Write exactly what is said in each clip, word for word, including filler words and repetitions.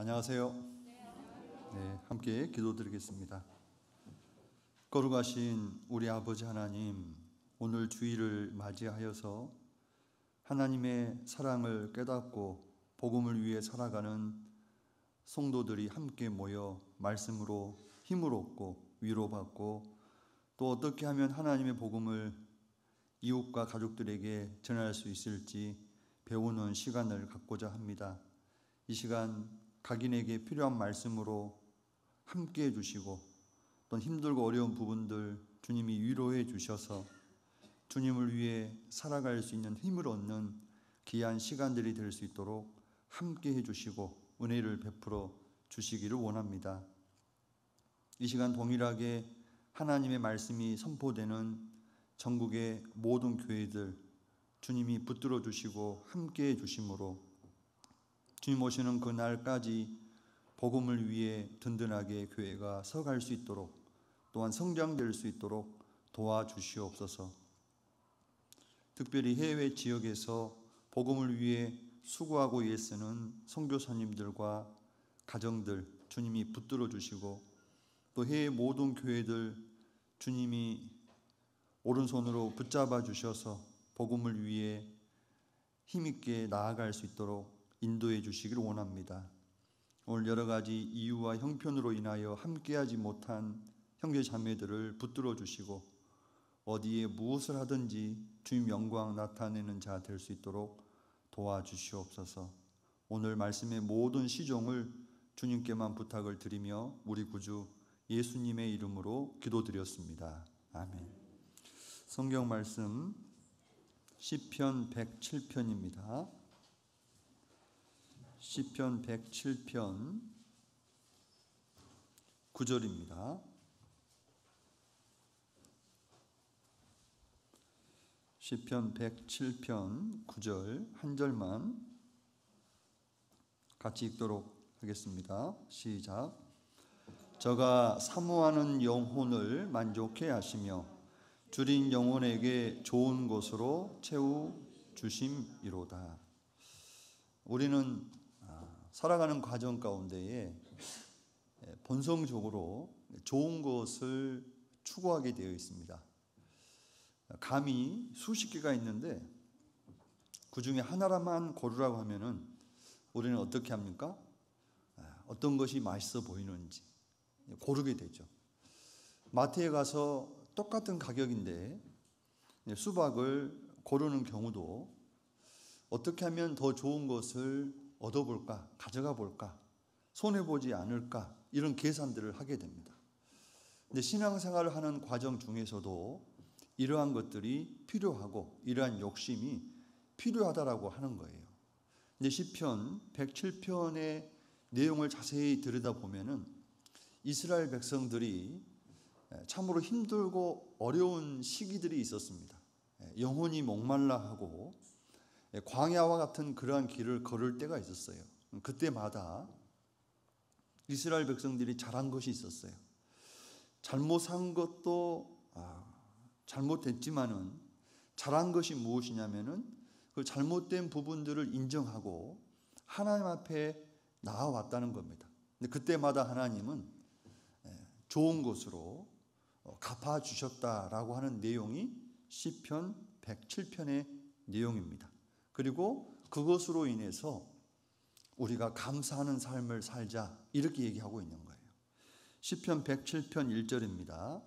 안녕하세요. 네, 함께 기도드리겠습니다. 거룩하신 우리 아버지 하나님, 오늘 주일을 맞이하여서 하나님의 사랑을 깨닫고 복음을 위해 살아가는 성도들이 함께 모여 말씀으로 힘을 얻고 위로받고 또 어떻게 하면 하나님의 복음을 이웃과 가족들에게 전할 수 있을지 배우는 시간을 갖고자 합니다. 이 시간 각인에게 필요한 말씀으로 함께 해주시고 또 힘들고 어려운 부분들 주님이 위로해 주셔서 주님을 위해 살아갈 수 있는 힘을 얻는 귀한 시간들이 될 수 있도록 함께 해주시고 은혜를 베풀어 주시기를 원합니다. 이 시간 동일하게 하나님의 말씀이 선포되는 전국의 모든 교회들 주님이 붙들어 주시고 함께 해주심으로 주님 오시는 그날까지 복음을 위해 든든하게 교회가 서갈 수 있도록 또한 성장될 수 있도록 도와주시옵소서. 특별히 해외 지역에서 복음을 위해 수고하고 애쓰는 선교사님들과 가정들 주님이 붙들어 주시고 또 해외 모든 교회들 주님이 오른손으로 붙잡아 주셔서 복음을 위해 힘있게 나아갈 수 있도록 인도해 주시기를 원합니다. 오늘 여러 가지 이유와 형편으로 인하여 함께하지 못한 형제 자매들을 붙들어 주시고 어디에 무엇을 하든지 주님 영광 나타내는 자 될 수 있도록 도와주시옵소서. 오늘 말씀의 모든 시종을 주님께만 부탁을 드리며 우리 구주 예수님의 이름으로 기도드렸습니다. 아멘. 성경 말씀 시편 백칠 편입니다. 시편 백칠 편 구 절입니다. 시편 백칠 편 구 절 한 절만 같이 읽도록 하겠습니다. 시작. 저가 사모하는 영혼을 만족해 하시며 줄인 영혼에게 좋은 곳으로 채워 주심이로다. 우리는 살아가는 과정 가운데에 본성적으로 좋은 것을 추구하게 되어 있습니다. 감이 수십 개가 있는데 그 중에 하나만 고르라고 하면은 우리는 어떻게 합니까? 어떤 것이 맛있어 보이는지 고르게 되죠. 마트에 가서 똑같은 가격인데 수박을 고르는 경우도 어떻게 하면 더 좋은 것을 얻어볼까, 가져가 볼까, 손해보지 않을까 이런 계산들을 하게 됩니다. 근데 신앙생활을 하는 과정 중에서도 이러한 것들이 필요하고 이러한 욕심이 필요하다라고 하는 거예요. 근데 시편 백칠 편의 내용을 자세히 들여다보면은 이스라엘 백성들이 참으로 힘들고 어려운 시기들이 있었습니다. 영혼이 목말라 하고 광야와 같은 그러한 길을 걸을 때가 있었어요. 그때마다 이스라엘 백성들이 잘한 것이 있었어요. 잘못한 것도 아, 잘못됐지만은 잘한 것이 무엇이냐면은 그 잘못된 부분들을 인정하고 하나님 앞에 나아왔다는 겁니다. 근데 그때마다 하나님은 좋은 것으로 갚아 주셨다라고 하는 내용이 시편 백칠 편의 내용입니다. 그리고 그것으로 인해서 우리가 감사하는 삶을 살자 이렇게 얘기하고 있는 거예요. 시편 백칠 편 일 절입니다.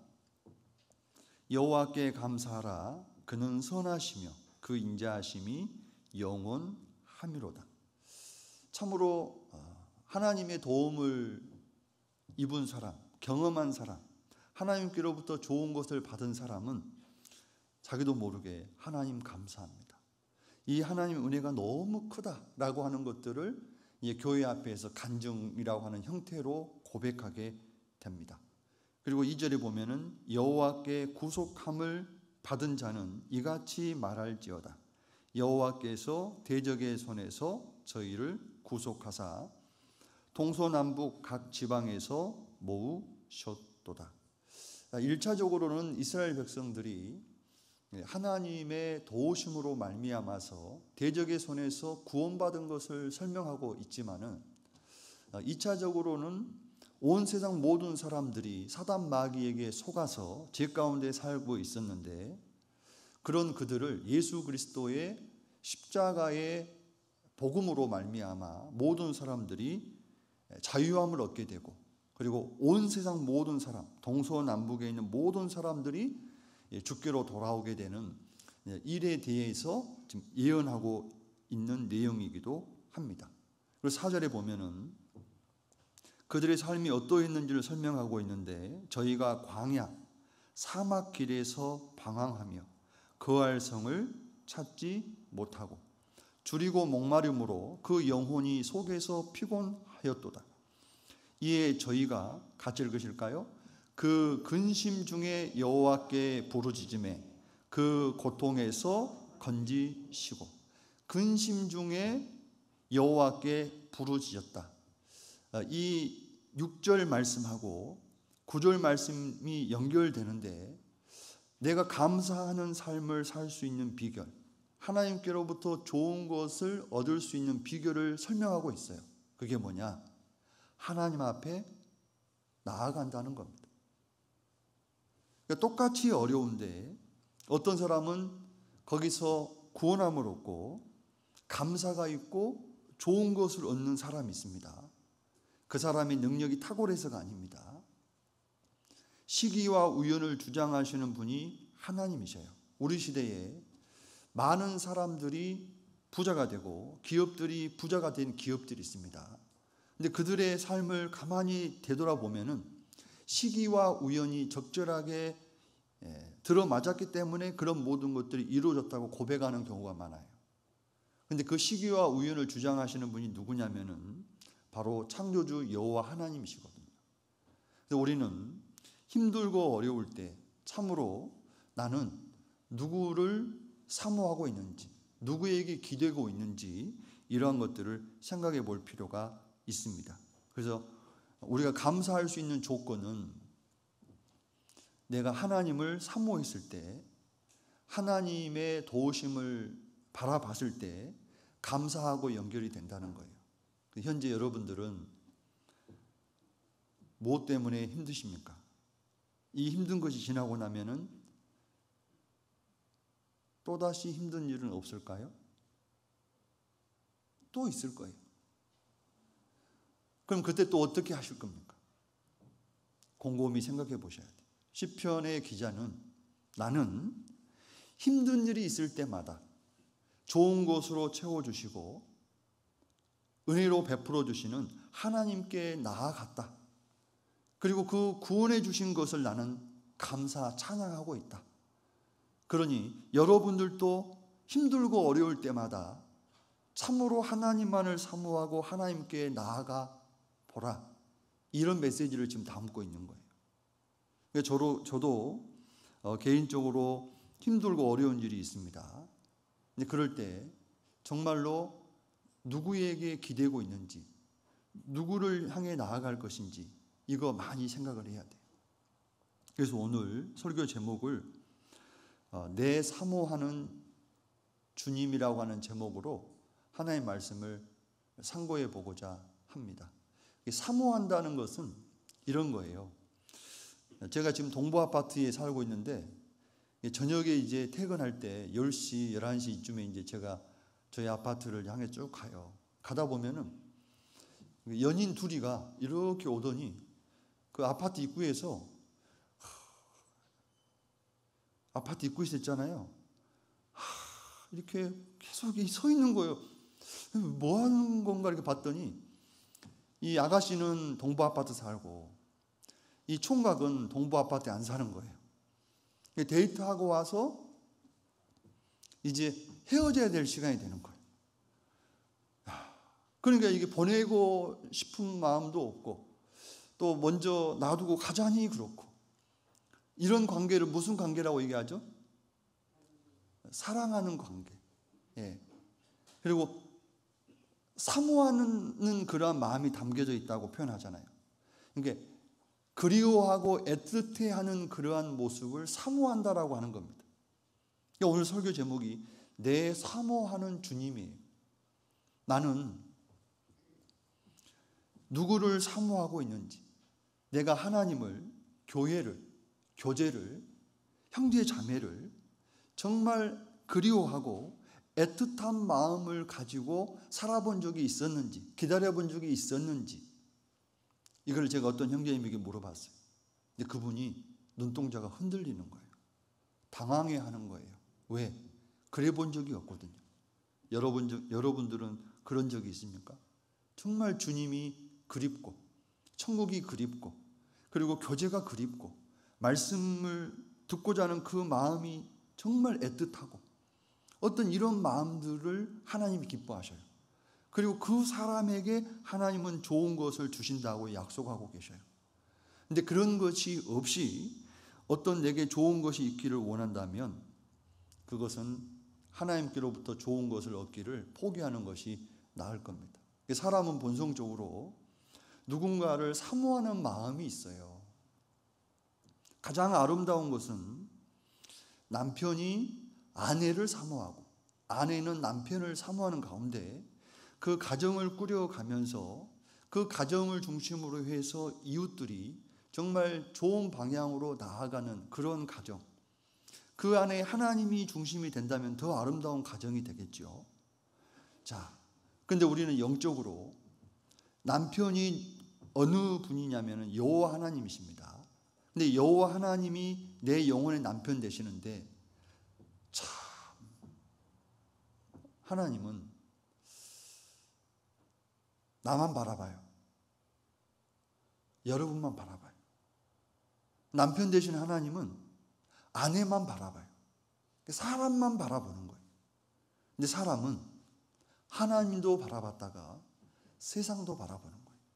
여호와께 감사하라. 그는 선하시며 그 인자하심이 영원하미로다. 참으로 하나님의 도움을 입은 사람, 경험한 사람, 하나님께로부터 좋은 것을 받은 사람은 자기도 모르게 하나님 감사합니다. 이 하나님의 은혜가 너무 크다라고 하는 것들을 교회 앞에서 간증이라고 하는 형태로 고백하게 됩니다. 그리고 이 절에 보면은 여호와께 구속함을 받은 자는 이같이 말할지어다. 여호와께서 대적의 손에서 저희를 구속하사 동서남북 각 지방에서 모으셨도다. 일 차적으로는 이스라엘 백성들이 하나님의 도우심으로 말미암아서 대적의 손에서 구원받은 것을 설명하고 있지만은 이 차적으로는 온 세상 모든 사람들이 사단 마귀에게 속아서 죄 가운데 살고 있었는데, 그런 그들을 예수 그리스도의 십자가의 복음으로 말미암아 모든 사람들이 자유함을 얻게 되고, 그리고 온 세상 모든 사람, 동서남북에 있는 모든 사람들이 주께로 돌아오게 되는 일에 대해서 지금 예언하고 있는 내용이기도 합니다. 그리고 사 절에 보면은 그들의 삶이 어떠했는지를 설명하고 있는데, 저희가 광야 사막 길에서 방황하며 거할 성을 찾지 못하고 줄이고 목마름으로 그 영혼이 속에서 피곤하였도다. 이에 저희가 같이 읽으실까요? 그 근심 중에 여호와께 부르짖음에 그 고통에서 건지시고. 근심 중에 여호와께 부르짖었다. 이 육 절 말씀하고 구 절 말씀이 연결되는데, 내가 감사하는 삶을 살 수 있는 비결, 하나님께로부터 좋은 것을 얻을 수 있는 비결을 설명하고 있어요. 그게 뭐냐? 하나님 앞에 나아간다는 겁니다. 그러니까 똑같이 어려운데 어떤 사람은 거기서 구원함을 얻고 감사가 있고 좋은 것을 얻는 사람이 있습니다. 그 사람의 능력이 탁월해서가 아닙니다. 시기와 우연을 주장하시는 분이 하나님이셔요. 우리 시대에 많은 사람들이 부자가 되고 기업들이 부자가 된 기업들이 있습니다. 근데 그들의 삶을 가만히 되돌아보면은 시기와 우연이 적절하게 들어맞았기 때문에 그런 모든 것들이 이루어졌다고 고백하는 경우가 많아요. 근데 그 시기와 우연을 주장하시는 분이 누구냐면은 바로 창조주 여호와 하나님이시거든요. 그래서 우리는 힘들고 어려울 때 참으로 나는 누구를 사모하고 있는지, 누구에게 기대고 있는지, 이러한 것들을 생각해 볼 필요가 있습니다. 그래서 우리가 감사할 수 있는 조건은 내가 하나님을 사모했을 때, 하나님의 도우심을 바라봤을 때 감사하고 연결이 된다는 거예요. 현재 여러분들은 무엇 때문에 힘드십니까? 이 힘든 것이 지나고 나면은 또다시 힘든 일은 없을까요? 또 있을 거예요. 그럼 그때 또 어떻게 하실 겁니까? 곰곰이 생각해 보셔야 돼요. 시편의 기자는 나는 힘든 일이 있을 때마다 좋은 것으로 채워주시고 은혜로 베풀어 주시는 하나님께 나아갔다. 그리고 그 구원해 주신 것을 나는 감사 찬양하고 있다. 그러니 여러분들도 힘들고 어려울 때마다 참으로 하나님만을 사모하고 하나님께 나아가 보라. 이런 메시지를 지금 담고 있는 거예요. 저도, 저도 어, 개인적으로 힘들고 어려운 일이 있습니다. 근데 그럴 때 정말로 누구에게 기대고 있는지, 누구를 향해 나아갈 것인지 이거 많이 생각을 해야 돼요. 그래서 오늘 설교 제목을 어, 내 사모하는 주님이라고 하는 제목으로 하나님의 말씀을 상고해 보고자 합니다. 사모한다는 것은 이런 거예요. 제가 지금 동부 아파트에 살고 있는데 저녁에 이제 퇴근할 때 열 시, 열한 시 이쯤에 이제 제가 저희 아파트를 향해 쭉 가요. 가다 보면은 연인 둘이가 이렇게 오더니 그 아파트 입구에서 아파트 입구에 있잖아요. 이렇게 계속 서 있는 거예요. 뭐 하는 건가 이렇게 봤더니 이 아가씨는 동부 아파트 살고 이 총각은 동부 아파트에 안 사는 거예요. 데이트하고 와서 이제 헤어져야 될 시간이 되는 거예요. 그러니까 이게 보내고 싶은 마음도 없고 또 먼저 놔두고 가자니 그렇고, 이런 관계를 무슨 관계라고 얘기하죠? 사랑하는 관계. 예. 그리고 사모하는 그러한 마음이 담겨져 있다고 표현하잖아요. 그러니까 그리워하고 애틋해하는 그러한 모습을 사모한다라고 하는 겁니다. 그러니까 오늘 설교 제목이 내 사모하는 주님이에요. 나는 누구를 사모하고 있는지, 내가 하나님을, 교회를, 교제를, 형제 자매를 정말 그리워하고 애틋한 마음을 가지고 살아본 적이 있었는지, 기다려본 적이 있었는지, 이걸 제가 어떤 형제님에게 물어봤어요. 근데 그분이 눈동자가 흔들리는 거예요. 당황해하는 거예요. 왜? 그래 본 적이 없거든요. 여러분, 여러분들은 그런 적이 있습니까? 정말 주님이 그립고, 천국이 그립고, 그리고 교제가 그립고, 말씀을 듣고자 하는 그 마음이 정말 애틋하고, 어떤 이런 마음들을 하나님이 기뻐하셔요. 그리고 그 사람에게 하나님은 좋은 것을 주신다고 약속하고 계셔요. 근데 그런 것이 없이 어떤 내게 좋은 것이 있기를 원한다면 그것은 하나님께로부터 좋은 것을 얻기를 포기하는 것이 나을 겁니다. 사람은 본성적으로 누군가를 사모하는 마음이 있어요. 가장 아름다운 것은 남편이 아내를 사모하고 아내는 남편을 사모하는 가운데 그 가정을 꾸려가면서 그 가정을 중심으로 해서 이웃들이 정말 좋은 방향으로 나아가는 그런 가정, 그 안에 하나님이 중심이 된다면 더 아름다운 가정이 되겠죠. 자, 근데 우리는 영적으로 남편이 어느 분이냐면 여호와 하나님이십니다. 근데 여호와 하나님이 내 영혼의 남편 되시는데 참 하나님은 나만 바라봐요. 여러분만 바라봐요. 남편 되신 하나님은 아내만 바라봐요. 사람만 바라보는 거예요. 근데 사람은 하나님도 바라봤다가 세상도 바라보는 거예요.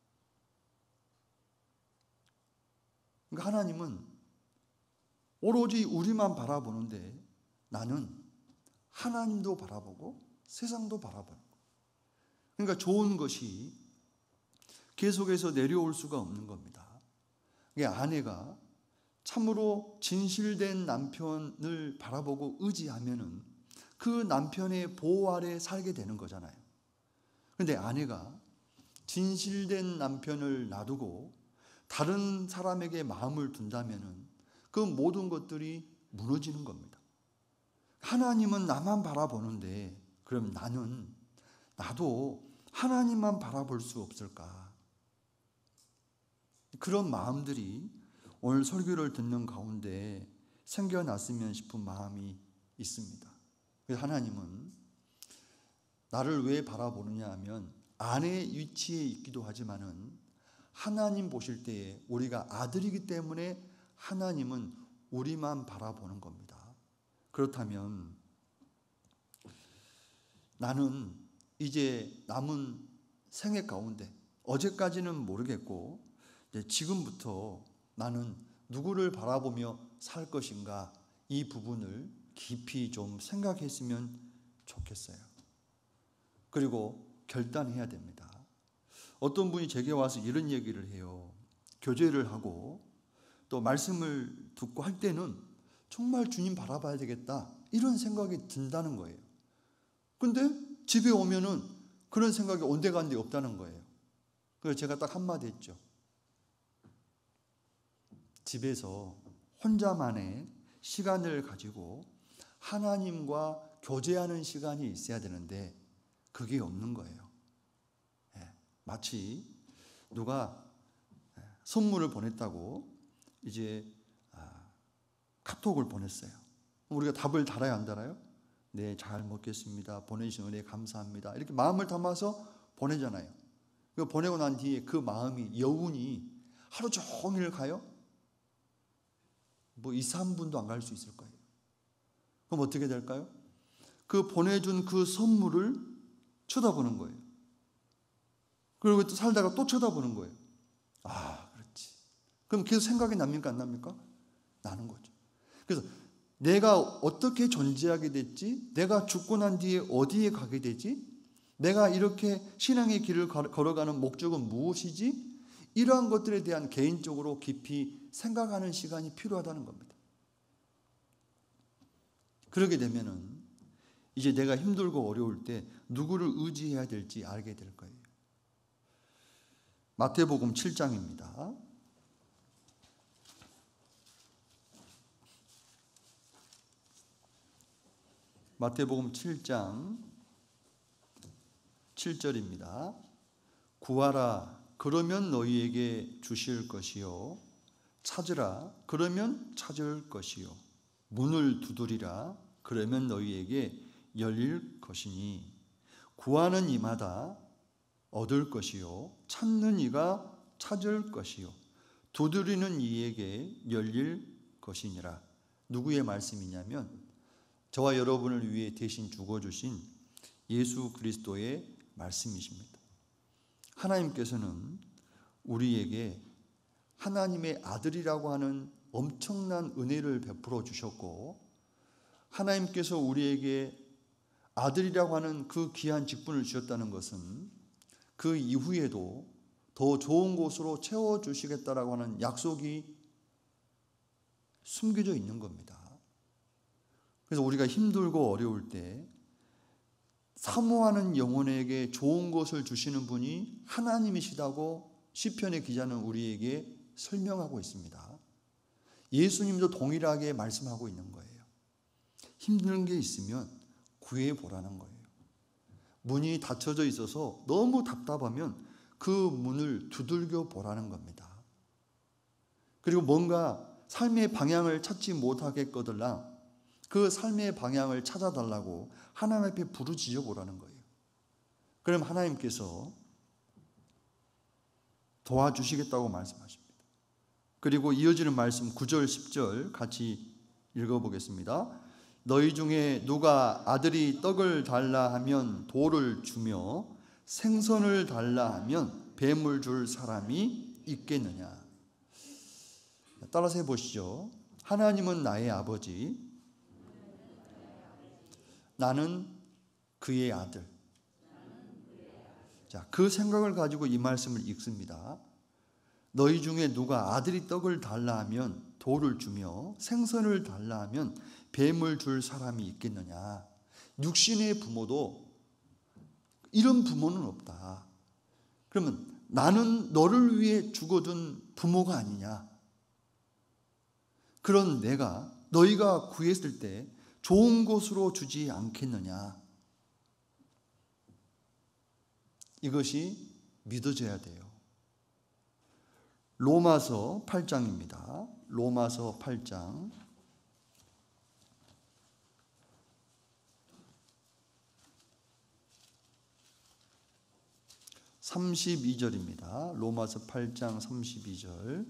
그러니까 하나님은 오로지 우리만 바라보는데 나는 하나님도 바라보고 세상도 바라보는 거예요. 그러니까 좋은 것이 계속해서 내려올 수가 없는 겁니다. 그러니까 아내가 참으로 진실된 남편을 바라보고 의지하면은 그 남편의 보호 아래 살게 되는 거잖아요. 그런데 아내가 진실된 남편을 놔두고 다른 사람에게 마음을 둔다면은 그 모든 것들이 무너지는 겁니다. 하나님은 나만 바라보는데 그럼 나는 나도 하나님만 바라볼 수 없을까? 그런 마음들이 오늘 설교를 듣는 가운데 생겨났으면 싶은 마음이 있습니다. 그래서 하나님은 나를 왜 바라보느냐 하면 아내의 위치에 있기도 하지만은 하나님 보실 때에 우리가 아들이기 때문에 하나님은 우리만 바라보는 겁니다. 그렇다면 나는 이제 남은 생애 가운데 어제까지는 모르겠고 이제 지금부터 나는 누구를 바라보며 살 것인가 이 부분을 깊이 좀 생각했으면 좋겠어요. 그리고 결단해야 됩니다. 어떤 분이 제게 와서 이런 얘기를 해요. 교제를 하고 또 말씀을 듣고 할 때는 정말 주님 바라봐야 되겠다 이런 생각이 든다는 거예요. 근데 집에 오면은 그런 생각이 온데간데 없다는 거예요. 그래서 제가 딱 한마디 했죠. 집에서 혼자만의 시간을 가지고 하나님과 교제하는 시간이 있어야 되는데 그게 없는 거예요. 예, 마치 누가 선물을 보냈다고 이제 아, 카톡을 보냈어요. 우리가 답을 달아야 안 달아요? 네, 잘 먹겠습니다. 보내주신 은혜 감사합니다. 이렇게 마음을 담아서 보내잖아요. 보내고 난 뒤에 그 마음이 여운이 하루 종일 가요? 뭐 이, 삼 분도 안 갈 수 있을 거예요. 그럼 어떻게 될까요? 그 보내준 그 선물을 쳐다보는 거예요. 그리고 또 살다가 또 쳐다보는 거예요. 아, 그렇지. 그럼 계속 생각이 납니까? 안 납니까? 나는 거죠. 그래서 내가 어떻게 존재하게 됐지? 내가 죽고 난 뒤에 어디에 가게 되지? 내가 이렇게 신앙의 길을 걸어가는 목적은 무엇이지? 이러한 것들에 대한 개인적으로 깊이 생각하는 시간이 필요하다는 겁니다. 그러게 되면은 이제 내가 힘들고 어려울 때 누구를 의지해야 될지 알게 될 거예요. 마태복음 칠 장입니다. 마태복음 칠 장 칠 절입니다. 구하라 그러면 너희에게 주실 것이요 찾으라 그러면 찾을 것이요 문을 두드리라 그러면 너희에게 열릴 것이니 구하는 이마다 얻을 것이요 찾는 이가 찾을 것이요 두드리는 이에게 열릴 것이니라. 누구의 말씀이냐면 저와 여러분을 위해 대신 죽어주신 예수 그리스도의 말씀이십니다. 하나님께서는 우리에게 하나님의 아들이라고 하는 엄청난 은혜를 베풀어 주셨고, 하나님께서 우리에게 아들이라고 하는 그 귀한 직분을 주셨다는 것은 그 이후에도 더 좋은 곳으로 채워주시겠다라고 하는 약속이 숨겨져 있는 겁니다. 그래서 우리가 힘들고 어려울 때 사모하는 영혼에게 좋은 것을 주시는 분이 하나님이시다고 시편의 기자는 우리에게 설명하고 있습니다. 예수님도 동일하게 말씀하고 있는 거예요. 힘든 게 있으면 구해보라는 거예요. 문이 닫혀져 있어서 너무 답답하면 그 문을 두들겨 보라는 겁니다. 그리고 뭔가 삶의 방향을 찾지 못하겠거들라 그 삶의 방향을 찾아달라고 하나님 앞에 부르짖어 보라는 거예요. 그럼 하나님께서 도와주시겠다고 말씀하십니다. 그리고 이어지는 말씀 구 절 십 절 같이 읽어보겠습니다. 너희 중에 누가 아들이 떡을 달라 하면 돌을 주며 생선을 달라 하면 뱀을 줄 사람이 있겠느냐. 따라서 해보시죠. 하나님은 나의 아버지, 나는 그의 아들. 자, 그 생각을 가지고 이 말씀을 읽습니다. 너희 중에 누가 아들이 떡을 달라 하면 돌을 주며 생선을 달라 하면 뱀을 줄 사람이 있겠느냐. 육신의 부모도 이런 부모는 없다. 그러면 나는 너를 위해 죽어둔 부모가 아니냐. 그런 내가 너희가 구했을 때 좋은 곳으로 주지 않겠느냐. 이것이 믿어져야 돼요. 로마서 팔 장입니다. 로마서 팔 장 삼십이 절입니다. 로마서 팔 장 삼십이 절.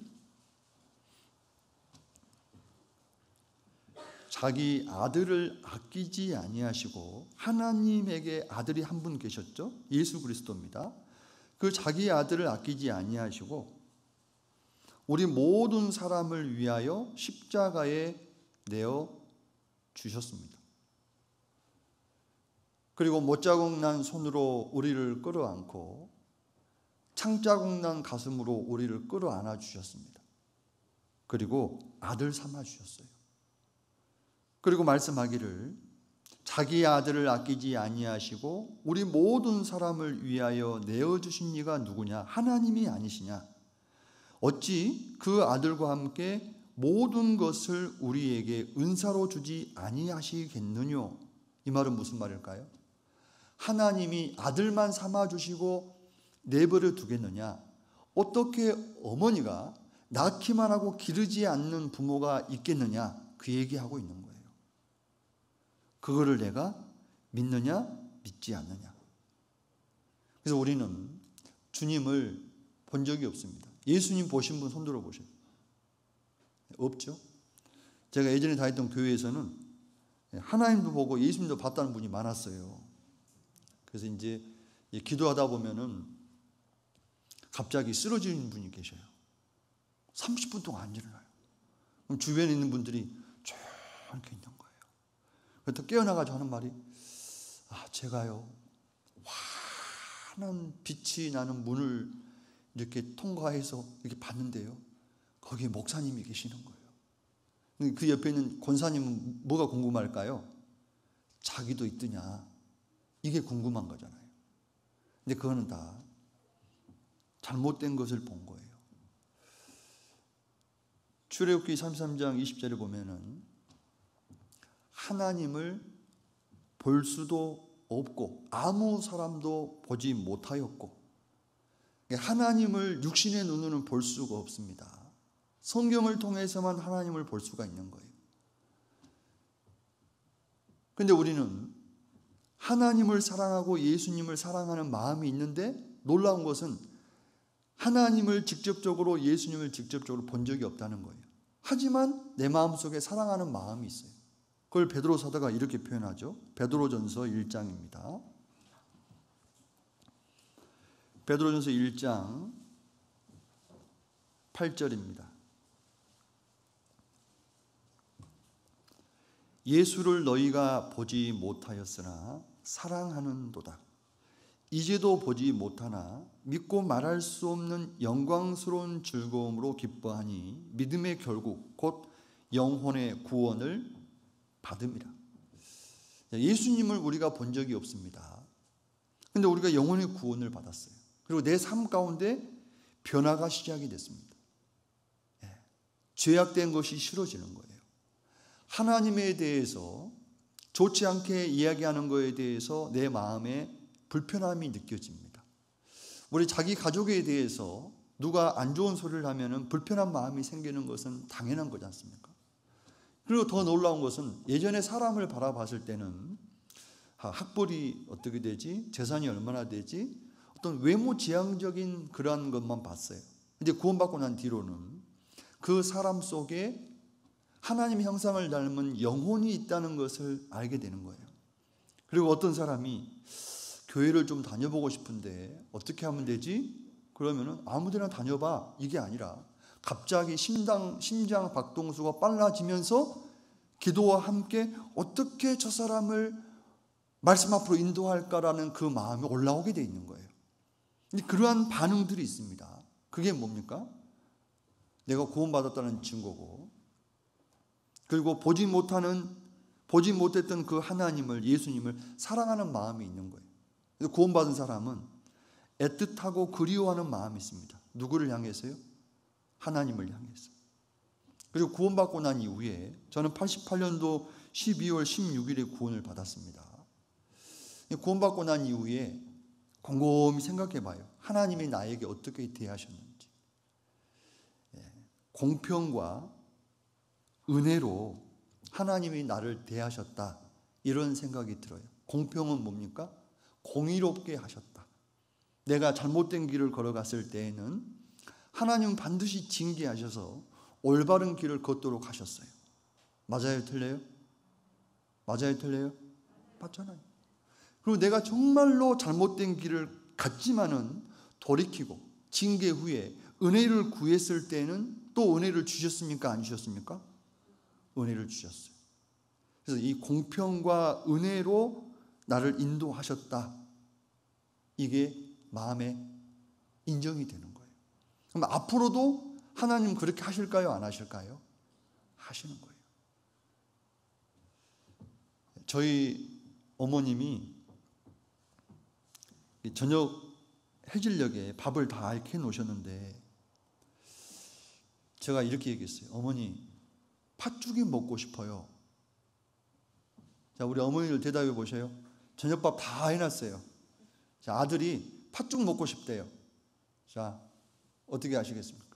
자기 아들을 아끼지 아니하시고, 하나님에게 아들이 한 분 계셨죠? 예수 그리스도입니다. 그 자기 아들을 아끼지 아니하시고 우리 모든 사람을 위하여 십자가에 내어 주셨습니다. 그리고 못자국 난 손으로 우리를 끌어안고 창자국 난 가슴으로 우리를 끌어안아 주셨습니다. 그리고 아들 삼아 주셨어요. 그리고 말씀하기를 자기 아들을 아끼지 아니하시고 우리 모든 사람을 위하여 내어주신 이가 누구냐? 하나님이 아니시냐? 어찌 그 아들과 함께 모든 것을 우리에게 은사로 주지 아니하시겠느냐? 이 말은 무슨 말일까요? 하나님이 아들만 삼아주시고 내버려 두겠느냐? 어떻게 어머니가 낳기만 하고 기르지 않는 부모가 있겠느냐? 그 얘기하고 있는 거예요. 그거를 내가 믿느냐 믿지 않느냐. 그래서 우리는 주님을 본 적이 없습니다. 예수님 보신 분 손들어 보세요. 없죠. 제가 예전에 다녔던 교회에서는 하나님도 보고 예수님도 봤다는 분이 많았어요. 그래서 이제 기도하다 보면은 갑자기 쓰러지는 분이 계셔요. 삼십 분 동안 안 일어나요. 그럼 주변에 있는 분들이 저렇게 있는 거예요. 그래서 깨어나가지고 하는 말이, 아, 제가요 환한 빛이 나는 문을 이렇게 통과해서 이렇게 봤는데요, 거기에 목사님이 계시는 거예요. 그 옆에 있는 권사님은 뭐가 궁금할까요? 자기도 있더냐, 이게 궁금한 거잖아요. 근데 그거는 다 잘못된 것을 본 거예요. 출애굽기 삼십삼 장 이십 절에 보면은 하나님을 볼 수도 없고 아무 사람도 보지 못하였고, 하나님을 육신의 눈으로는 볼 수가 없습니다. 성경을 통해서만 하나님을 볼 수가 있는 거예요. 근데 우리는 하나님을 사랑하고 예수님을 사랑하는 마음이 있는데, 놀라운 것은 하나님을 직접적으로, 예수님을 직접적으로 본 적이 없다는 거예요. 하지만 내 마음속에 사랑하는 마음이 있어요. 그걸 베드로 사도가 이렇게 표현하죠. 베드로전서 일 장입니다. 베드로전서 일 장 팔 절입니다. 예수를 너희가 보지 못하였으나 사랑하는도다. 이제도 보지 못하나 믿고 말할 수 없는 영광스러운 즐거움으로 기뻐하니 믿음의 결국 곧 영혼의 구원을 받음이라. 예수님을 우리가 본 적이 없습니다. 근데 우리가 영혼의 구원을 받았어요. 그리고 내 삶 가운데 변화가 시작이 됐습니다. 죄악된 것이 싫어지는 거예요. 하나님에 대해서 좋지 않게 이야기하는 것에 대해서 내 마음에 불편함이 느껴집니다. 우리 자기 가족에 대해서 누가 안 좋은 소리를 하면 불편한 마음이 생기는 것은 당연한 거지 않습니까? 그리고 더 놀라운 것은 예전에 사람을 바라봤을 때는 학벌이 어떻게 되지? 재산이 얼마나 되지? 어떤 외모 지향적인 그러한 것만 봤어요. 근데 구원받고 난 뒤로는 그 사람 속에 하나님 형상을 닮은 영혼이 있다는 것을 알게 되는 거예요. 그리고 어떤 사람이 교회를 좀 다녀보고 싶은데 어떻게 하면 되지? 그러면은 아무 데나 다녀봐. 이게 아니라 갑자기 심장, 심장 박동수가 빨라지면서 기도와 함께 어떻게 저 사람을 말씀 앞으로 인도할까라는 그 마음이 올라오게 돼 있는 거예요. 근데 그러한 반응들이 있습니다. 그게 뭡니까? 내가 구원받았다는 증거고, 그리고 보지 못하는, 보지 못했던 그 하나님을, 예수님을 사랑하는 마음이 있는 거예요. 그래서 구원받은 사람은 애틋하고 그리워하는 마음이 있습니다. 누구를 향해서요? 하나님을 향해서. 그리고 구원받고 난 이후에 저는 팔십팔 년도 십이월 십육일에 구원을 받았습니다. 구원받고 난 이후에 곰곰이 생각해 봐요. 하나님이 나에게 어떻게 대하셨는지. 공평과 은혜로 하나님이 나를 대하셨다, 이런 생각이 들어요. 공평은 뭡니까? 공의롭게 하셨다. 내가 잘못된 길을 걸어갔을 때에는 하나님은 반드시 징계하셔서 올바른 길을 걷도록 하셨어요. 맞아요, 틀려요? 맞아요, 틀려요? 맞잖아요. 그리고 내가 정말로 잘못된 길을 갔지만은 돌이키고 징계 후에 은혜를 구했을 때는 또 은혜를 주셨습니까? 안 주셨습니까? 은혜를 주셨어요. 그래서 이 공평과 은혜로 나를 인도하셨다, 이게 마음에 인정이 되는 거예요. 그럼 앞으로도 하나님 그렇게 하실까요? 안 하실까요? 하시는 거예요. 저희 어머님이 저녁 해질녘에 밥을 다 이렇게 놓으셨는데 제가 이렇게 얘기했어요. 어머니, 팥죽이 먹고 싶어요. 자, 우리 어머니들 대답해 보세요. 저녁밥 다 해놨어요. 자, 아들이 팥죽 먹고 싶대요. 자, 어떻게 하시겠습니까?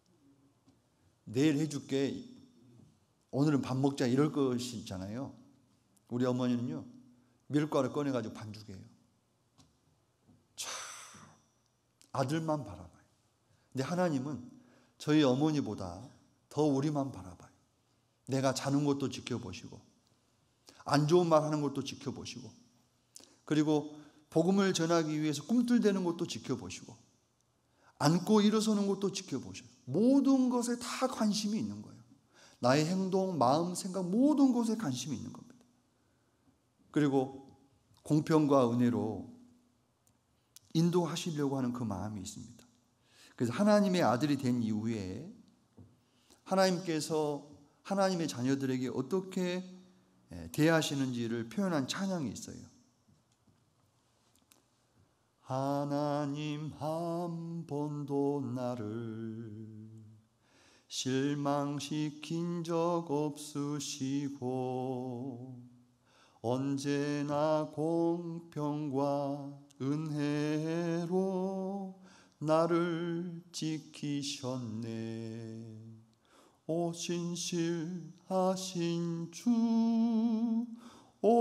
내일 해줄게. 오늘은 밥 먹자, 이럴 것이 있잖아요. 우리 어머니는요, 밀가루 꺼내가지고 반죽해요. 참, 아들만 바라봐요. 근데 하나님은 저희 어머니보다 더 우리만 바라봐요. 내가 자는 것도 지켜보시고, 안 좋은 말 하는 것도 지켜보시고, 그리고 복음을 전하기 위해서 꿈틀대는 것도 지켜보시고, 앉고 일어서는 것도 지켜보셔요. 모든 것에 다 관심이 있는 거예요. 나의 행동, 마음, 생각, 모든 것에 관심이 있는 겁니다. 그리고 공평과 은혜로 인도하시려고 하는 그 마음이 있습니다. 그래서 하나님의 아들이 된 이후에 하나님께서 하나님의 자녀들에게 어떻게 대하시는지를 표현한 찬양이 있어요. 하나님의 하나님 한 번도 나를 실망시킨 적 없으시고 언제나 공평과 은혜로 나를 지키셨네. 오 신실하신 주, 오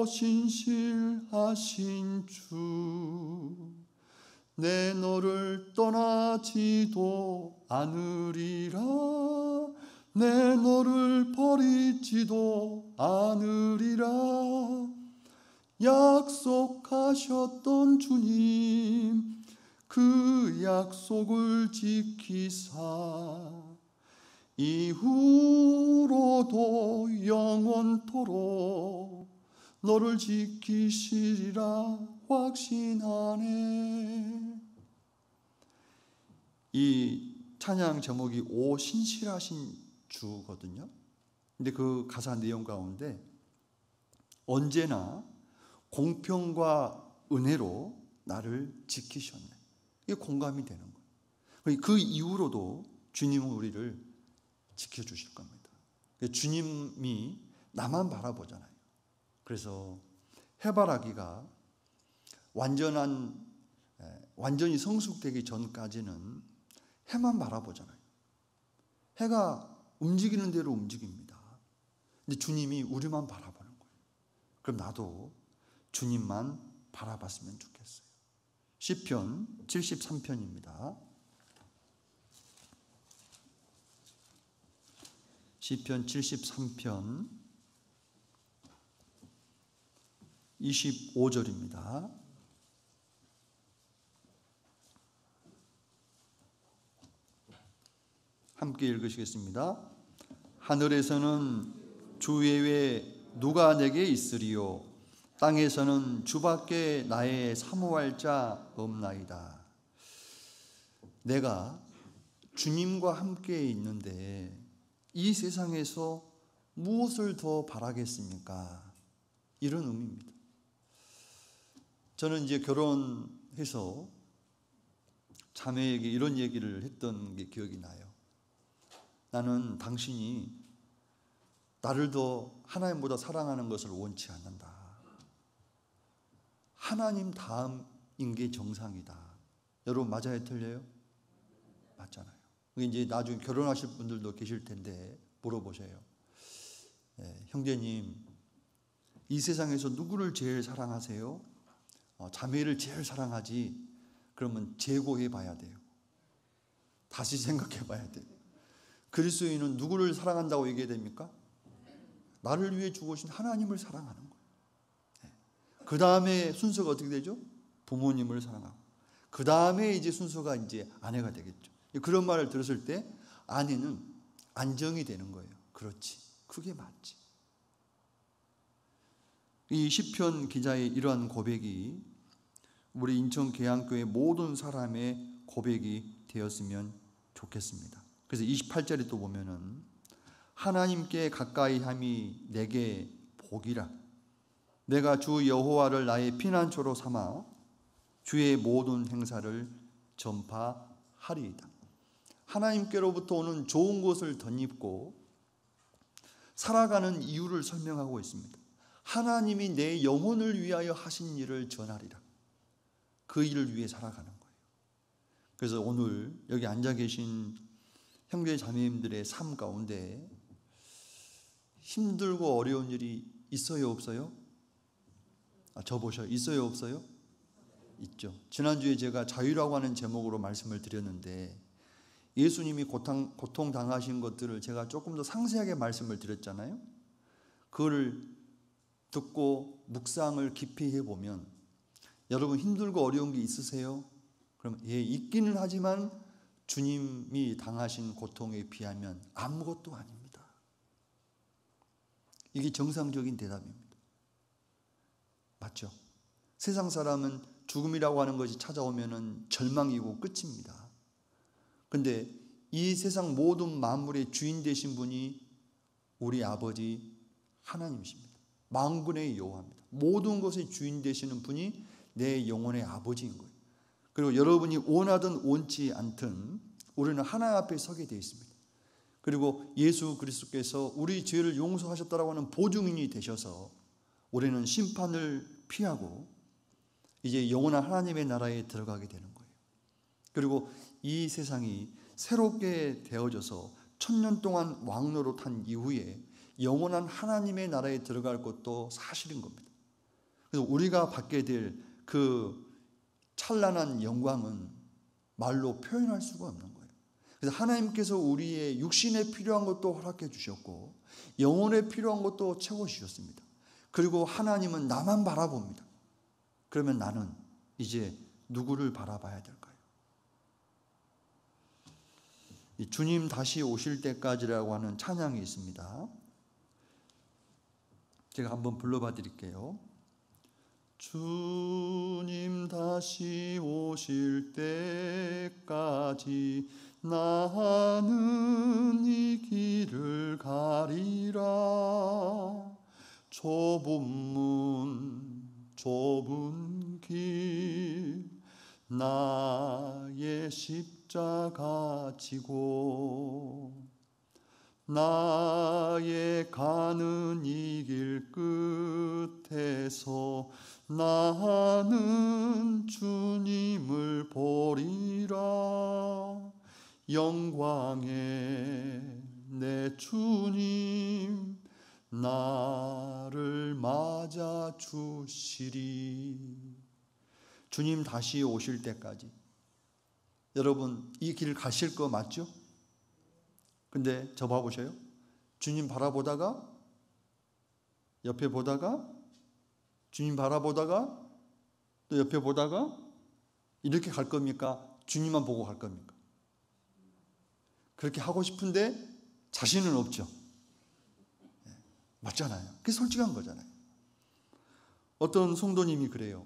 신실하신 주, 내 너를 떠나지도 않으리라, 내 너를 버리지도 않으리라. 약속하셨던 주님, 그 약속을 지키사 이후로도 영원토록 너를 지키시리라 확신하네. 이 찬양 제목이 오 신실하신 주거든요. 근데 그 가사 내용 가운데 언제나 공평과 은혜로 나를 지키셨네. 이게 공감이 되는 거예요. 그 이후로도 주님은 우리를 지켜주실 겁니다. 주님이 나만 바라보잖아요. 그래서 해바라기가 완전한 완전히 성숙되기 전까지는 해만 바라보잖아요. 해가 움직이는 대로 움직입니다. 근데 주님이 우리만 바라보는 거예요. 그럼 나도 주님만 바라봤으면 좋겠어요. 시편 칠십삼 편입니다. 시편 칠십삼 편 이십오 절입니다. 함께 읽으시겠습니다. 하늘에서는 주 외에 누가 내게 있으리요, 땅에서는 주밖에 나의 사모할 자 없나이다. 내가 주님과 함께 있는데 이 세상에서 무엇을 더 바라겠습니까? 이런 의미입니다. 저는 이제 결혼해서 자매에게 이런 얘기를 했던 게 기억이 나요. 나는 당신이 나를 더 하나님보다 사랑하는 것을 원치 않는다. 하나님 다음인 게 정상이다. 여러분 맞아요, 틀려요? 맞잖아요. 이제 나중에 결혼하실 분들도 계실 텐데 물어보세요. 네, 형제님, 이 세상에서 누구를 제일 사랑하세요? 어, 자매를 제일 사랑하지. 그러면 재고해 봐야 돼요. 다시 생각해 봐야 돼요. 그리스도인은 누구를 사랑한다고 얘기해야 됩니까? 나를 위해 죽으신 하나님을 사랑하는 거예요. 네. 그 다음에 순서가 어떻게 되죠? 부모님을 사랑하고. 그 다음에 이제 순서가 이제 아내가 되겠죠. 그런 말을 들었을 때 아내는 안정이 되는 거예요. 그렇지, 그게 맞지. 이 시편 기자의 이러한 고백이 우리 인천 계양교회 모든 사람의 고백이 되었으면 좋겠습니다. 그래서 이십팔 절에 또 보면은 하나님께 가까이 함이 내게 복이라. 내가 주 여호와를 나의 피난처로 삼아 주의 모든 행사를 전파하리이다. 하나님께로부터 오는 좋은 것을 덧입고 살아가는 이유를 설명하고 있습니다. 하나님이 내 영혼을 위하여 하신 일을 전하리라. 그 일을 위해 살아가는 거예요. 그래서 오늘 여기 앉아 계신 형제 자매님들의 삶 가운데 힘들고 어려운 일이 있어요, 없어요? 아, 저 보셔. 있어요, 없어요? 있죠. 지난주에 제가 자유라고 하는 제목으로 말씀을 드렸는데 예수님이 고통, 고통 당하신 것들을 제가 조금 더 상세하게 말씀을 드렸잖아요. 그거를 듣고 묵상을 깊이 해보면 여러분 힘들고 어려운 게 있으세요? 그럼 예, 있기는 하지만 주님이 당하신 고통에 비하면 아무것도 아닙니다. 이게 정상적인 대답입니다. 맞죠? 세상 사람은 죽음이라고 하는 것이 찾아오면 절망이고 끝입니다. 그런데 이 세상 모든 만물의 주인 되신 분이 우리 아버지 하나님이십니다. 만군의 여호와입니다. 모든 것의 주인 되시는 분이 내 영혼의 아버지인 거예요. 그리고 여러분이 원하든 원치 않든 우리는 하나님 앞에 서게 되어 있습니다. 그리고 예수 그리스도께서 우리 죄를 용서하셨다라고 하는 보증인이 되셔서 우리는 심판을 피하고 이제 영원한 하나님의 나라에 들어가게 되는 거예요. 그리고 이 세상이 새롭게 되어져서 천년 동안 왕노릇 한 이후에 영원한 하나님의 나라에 들어갈 것도 사실인 겁니다. 그래서 우리가 받게 될 그 찬란한 영광은 말로 표현할 수가 없는 거예요. 그래서 하나님께서 우리의 육신에 필요한 것도 허락해 주셨고 영혼에 필요한 것도 채워 주셨습니다. 그리고 하나님은 나만 바라봅니다. 그러면 나는 이제 누구를 바라봐야 될까요? 이 주님 다시 오실 때까지라고 하는 찬양이 있습니다. 제가 한번 불러봐 드릴게요. 주님 다시 오실 때까지 나는 이 길을 가리라. 좁은 문 좁은 길 나의 십자가 지고 나의 가는 이 길 끝에서 나는 주님을 보리라. 영광의 내 주님 나를 맞아 주시리. 주님 다시 오실 때까지 여러분 이 길 가실 거 맞죠? 근데 저 봐보세요. 주님 바라보다가 옆에 보다가 주님 바라보다가 또 옆에 보다가 이렇게 갈 겁니까? 주님만 보고 갈 겁니까? 그렇게 하고 싶은데 자신은 없죠. 맞잖아요. 그게 솔직한 거잖아요. 어떤 성도님이 그래요.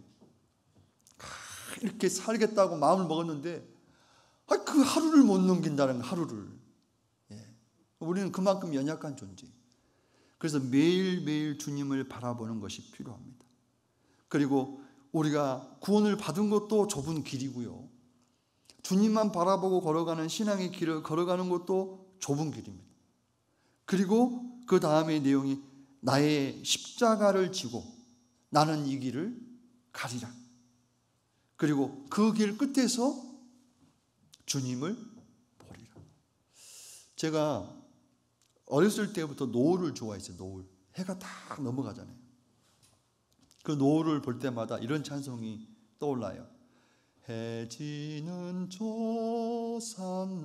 이렇게 살겠다고 마음을 먹었는데 그 하루를 못 넘긴다는 거, 하루를. 우리는 그만큼 연약한 존재. 그래서 매일매일 주님을 바라보는 것이 필요합니다. 그리고 우리가 구원을 받은 것도 좁은 길이고요. 주님만 바라보고 걸어가는 신앙의 길을 걸어가는 것도 좁은 길입니다. 그리고 그 다음의 내용이 나의 십자가를 지고 나는 이 길을 가리라. 그리고 그 길 끝에서 주님을 보리라. 제가 어렸을 때부터 노을을 좋아했어요. 노을. 해가 다 넘어가잖아요. 그 노을을 볼 때마다 이런 찬송이 떠올라요. 해 지는 저 산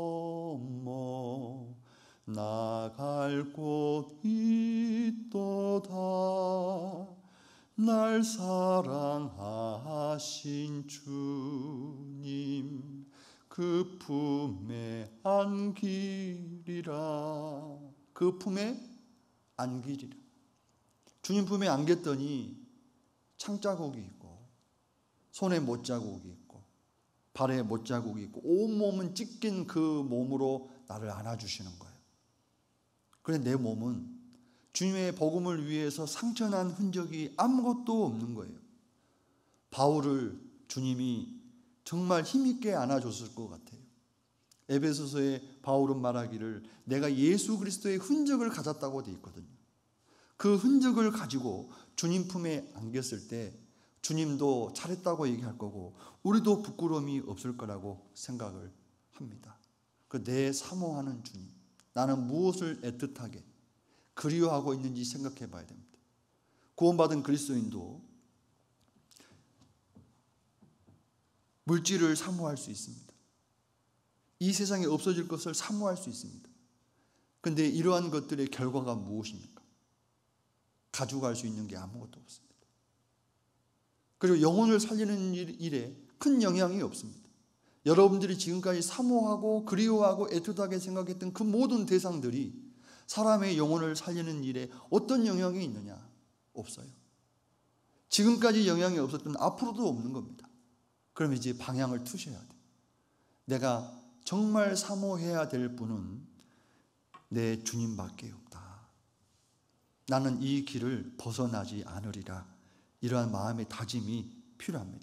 넘어 나갈 곳 있도다. 날 사랑하신 주님 그 품에 안기리라. 그 품에 안기리라. 주님 품에 안겼더니 창자국이 있고 손에 못자국이 있고 발에 못자국이 있고 온몸은 찢긴 그 몸으로 나를 안아주시는 거예요. 그런데 내 몸은 주님의 복음을 위해서 상처난 흔적이 아무것도 없는 거예요. 바울을 주님이 정말 힘있게 안아줬을 것 같아요. 에베소서에 바울은 말하기를 내가 예수 그리스도의 흔적을 가졌다고 되어 있거든요. 그 흔적을 가지고 주님 품에 안겼을 때 주님도 잘했다고 얘기할 거고 우리도 부끄러움이 없을 거라고 생각을 합니다. 그 내 사모하는 주님, 나는 무엇을 애틋하게 그리워하고 있는지 생각해 봐야 됩니다. 구원받은 그리스도인도 물질을 사모할 수 있습니다. 이 세상에 없어질 것을 사모할 수 있습니다. 그런데 이러한 것들의 결과가 무엇입니까? 가져갈 수 있는 게 아무것도 없습니다. 그리고 영혼을 살리는 일에 큰 영향이 없습니다. 여러분들이 지금까지 사모하고 그리워하고 애틋하게 생각했던 그 모든 대상들이 사람의 영혼을 살리는 일에 어떤 영향이 있느냐? 없어요. 지금까지 영향이 없었던 앞으로도 없는 겁니다. 그럼 이제 방향을 트셔야 돼요. 내가 정말 사모해야 될 분은 내 주님밖에 없다. 나는 이 길을 벗어나지 않으리라. 이러한 마음의 다짐이 필요합니다.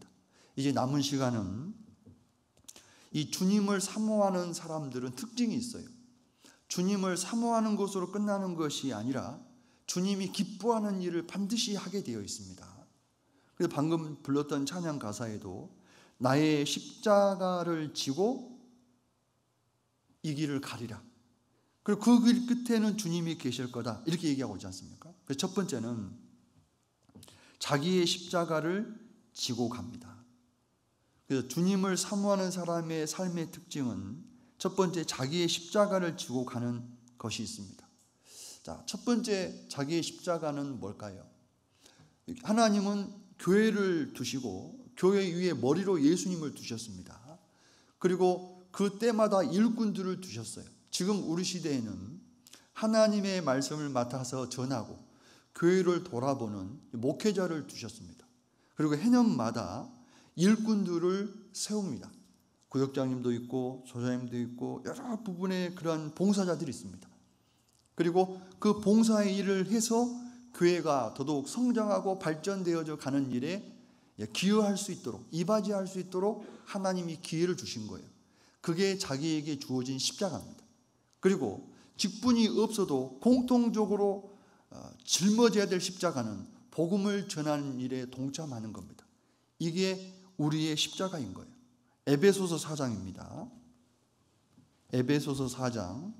이제 남은 시간은 이 주님을 사모하는 사람들은 특징이 있어요. 주님을 사모하는 것으로 끝나는 것이 아니라 주님이 기뻐하는 일을 반드시 하게 되어 있습니다. 그래서 방금 불렀던 찬양 가사에도 나의 십자가를 지고 이 길을 가리라. 그리고 그 길 끝에는 주님이 계실 거다. 이렇게 얘기하고 있지 않습니까? 그래서 첫 번째는 자기의 십자가를 지고 갑니다. 그래서 주님을 사모하는 사람의 삶의 특징은 첫 번째 자기의 십자가를 지고 가는 것이 있습니다. 자, 첫 번째 자기의 십자가는 뭘까요? 하나님은 교회를 두시고 교회 위에 머리로 예수님을 두셨습니다. 그리고 그 때마다 일꾼들을 두셨어요. 지금 우리 시대에는 하나님의 말씀을 맡아서 전하고 교회를 돌아보는 목회자를 두셨습니다. 그리고 해년마다 일꾼들을 세웁니다. 구역장님도 있고 소장님도 있고 여러 부분의 그런 봉사자들이 있습니다. 그리고 그 봉사의 일을 해서 교회가 더더욱 성장하고 발전되어져 가는 일에 기여할 수 있도록, 이바지할 수 있도록 하나님이 기회를 주신 거예요. 그게 자기에게 주어진 십자가입니다. 그리고 직분이 없어도 공통적으로 짊어져야 될 십자가는 복음을 전하는 일에 동참하는 겁니다. 이게 우리의 십자가인 거예요. 에베소서 사 장입니다. 에베소서 사 장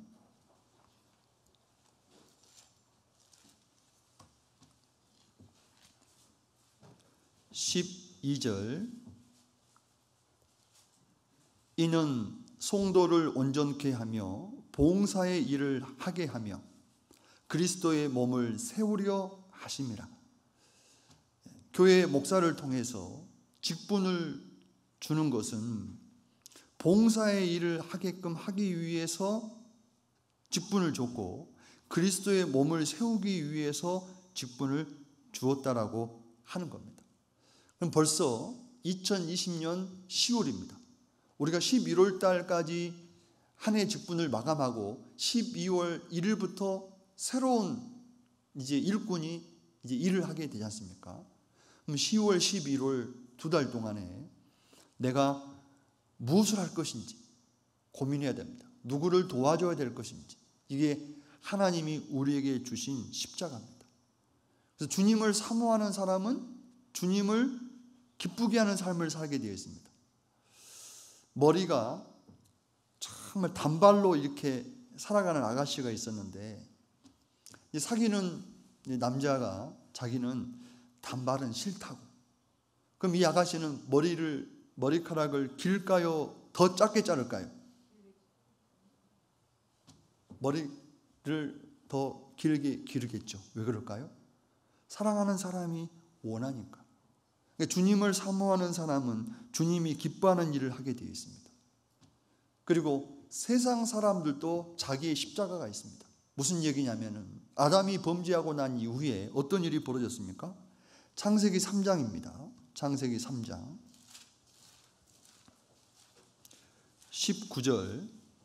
십이 절 이는 성도를 온전케 하며 봉사의 일을 하게 하며 그리스도의 몸을 세우려 하심이라. 교회 목사를 통해서 직분을 주는 것은 봉사의 일을 하게끔 하기 위해서 직분을 줬고 그리스도의 몸을 세우기 위해서 직분을 주었다라고 하는 겁니다. 그럼 벌써 이천이십 년 시월입니다. 우리가 십일월 달까지 한 해 직분을 마감하고 십이월 일 일부터 새로운 이제 일꾼이 이제 일을 하게 되지 않습니까? 그럼 시월, 십일월 두 달 동안에 내가 무엇을 할 것인지 고민해야 됩니다. 누구를 도와줘야 될 것인지. 이게 하나님이 우리에게 주신 십자가입니다. 그래서 주님을 사모하는 사람은 주님을 기쁘게 하는 삶을 살게 되어 있습니다. 머리가 정말 단발로 이렇게 살아가는 아가씨가 있었는데 사귀는 남자가 자기는 단발은 싫다고. 그럼 이 아가씨는 머리를 머리카락을 길까요? 더 짧게 자를까요? 머리를 더 길게 기르겠죠. 왜 그럴까요? 사랑하는 사람이 원하니까. 주님을 사모하는 사람은 주님이 기뻐하는 일을 하게 되어 있습니다. 그리고 세상 사람들도 자기의 십자가가 있습니다. 무슨 얘기냐면은 아담이 범죄하고 난 이후에 어떤 일이 벌어졌습니까? 창세기 삼 장입니다. 창세기 삼 장 십구 절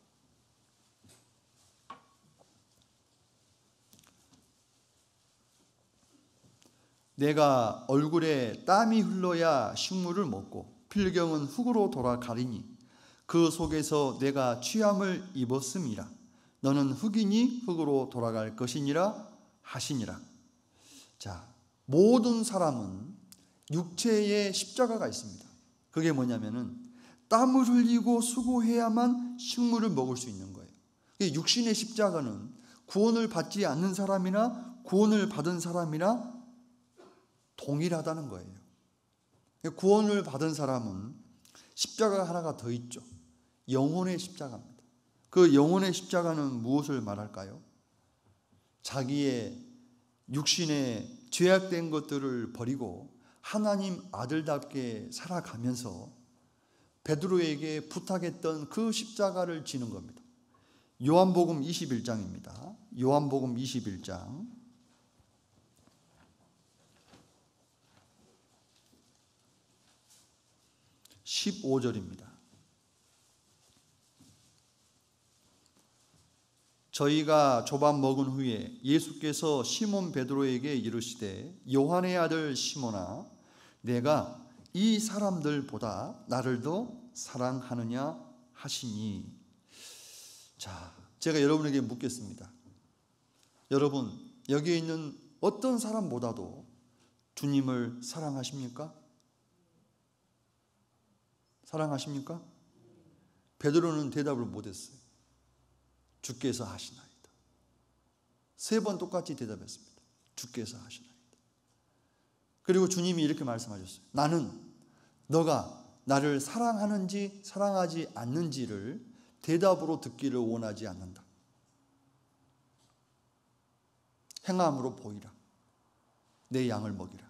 내가 얼굴에 땀이 흘러야 식물을 먹고 필경은 흙으로 돌아가리니 그 속에서 내가 취함을 입었음이라. 너는 흙이니 흙으로 돌아갈 것이니라 하시니라. 자, 모든 사람은 육체에 십자가가 있습니다. 그게 뭐냐면은 땀을 흘리고 수고해야만 식물을 먹을 수 있는 거예요. 육신의 십자가는 구원을 받지 않는 사람이나 구원을 받은 사람이나 동일하다는 거예요. 구원을 받은 사람은 십자가 하나가 더 있죠. 영혼의 십자가입니다. 그 영혼의 십자가는 무엇을 말할까요? 자기의 육신의 죄악된 것들을 버리고 하나님 아들답게 살아가면서 베드로에게 부탁했던 그 십자가를 지는 겁니다. 요한복음 이십일 장입니다. 요한복음 이십일 장 십오 절입니다. 저희가 조밥 먹은 후에 예수께서 시몬 베드로에게 이르시되 요한의 아들 시몬아 내가 이 사람들보다 나를 더 사랑하느냐 하시니. 자, 제가 여러분에게 묻겠습니다. 여러분, 여기에 있는 어떤 사람보다도 주님을 사랑하십니까? 사랑하십니까? 베드로는 대답을 못했어요. 주께서 하시나이다. 세 번 똑같이 대답했습니다. 주께서 하시나이다. 그리고 주님이 이렇게 말씀하셨어요. 나는 너가 나를 사랑하는지 사랑하지 않는지를 대답으로 듣기를 원하지 않는다. 행함으로 보이라. 내 양을 먹이라.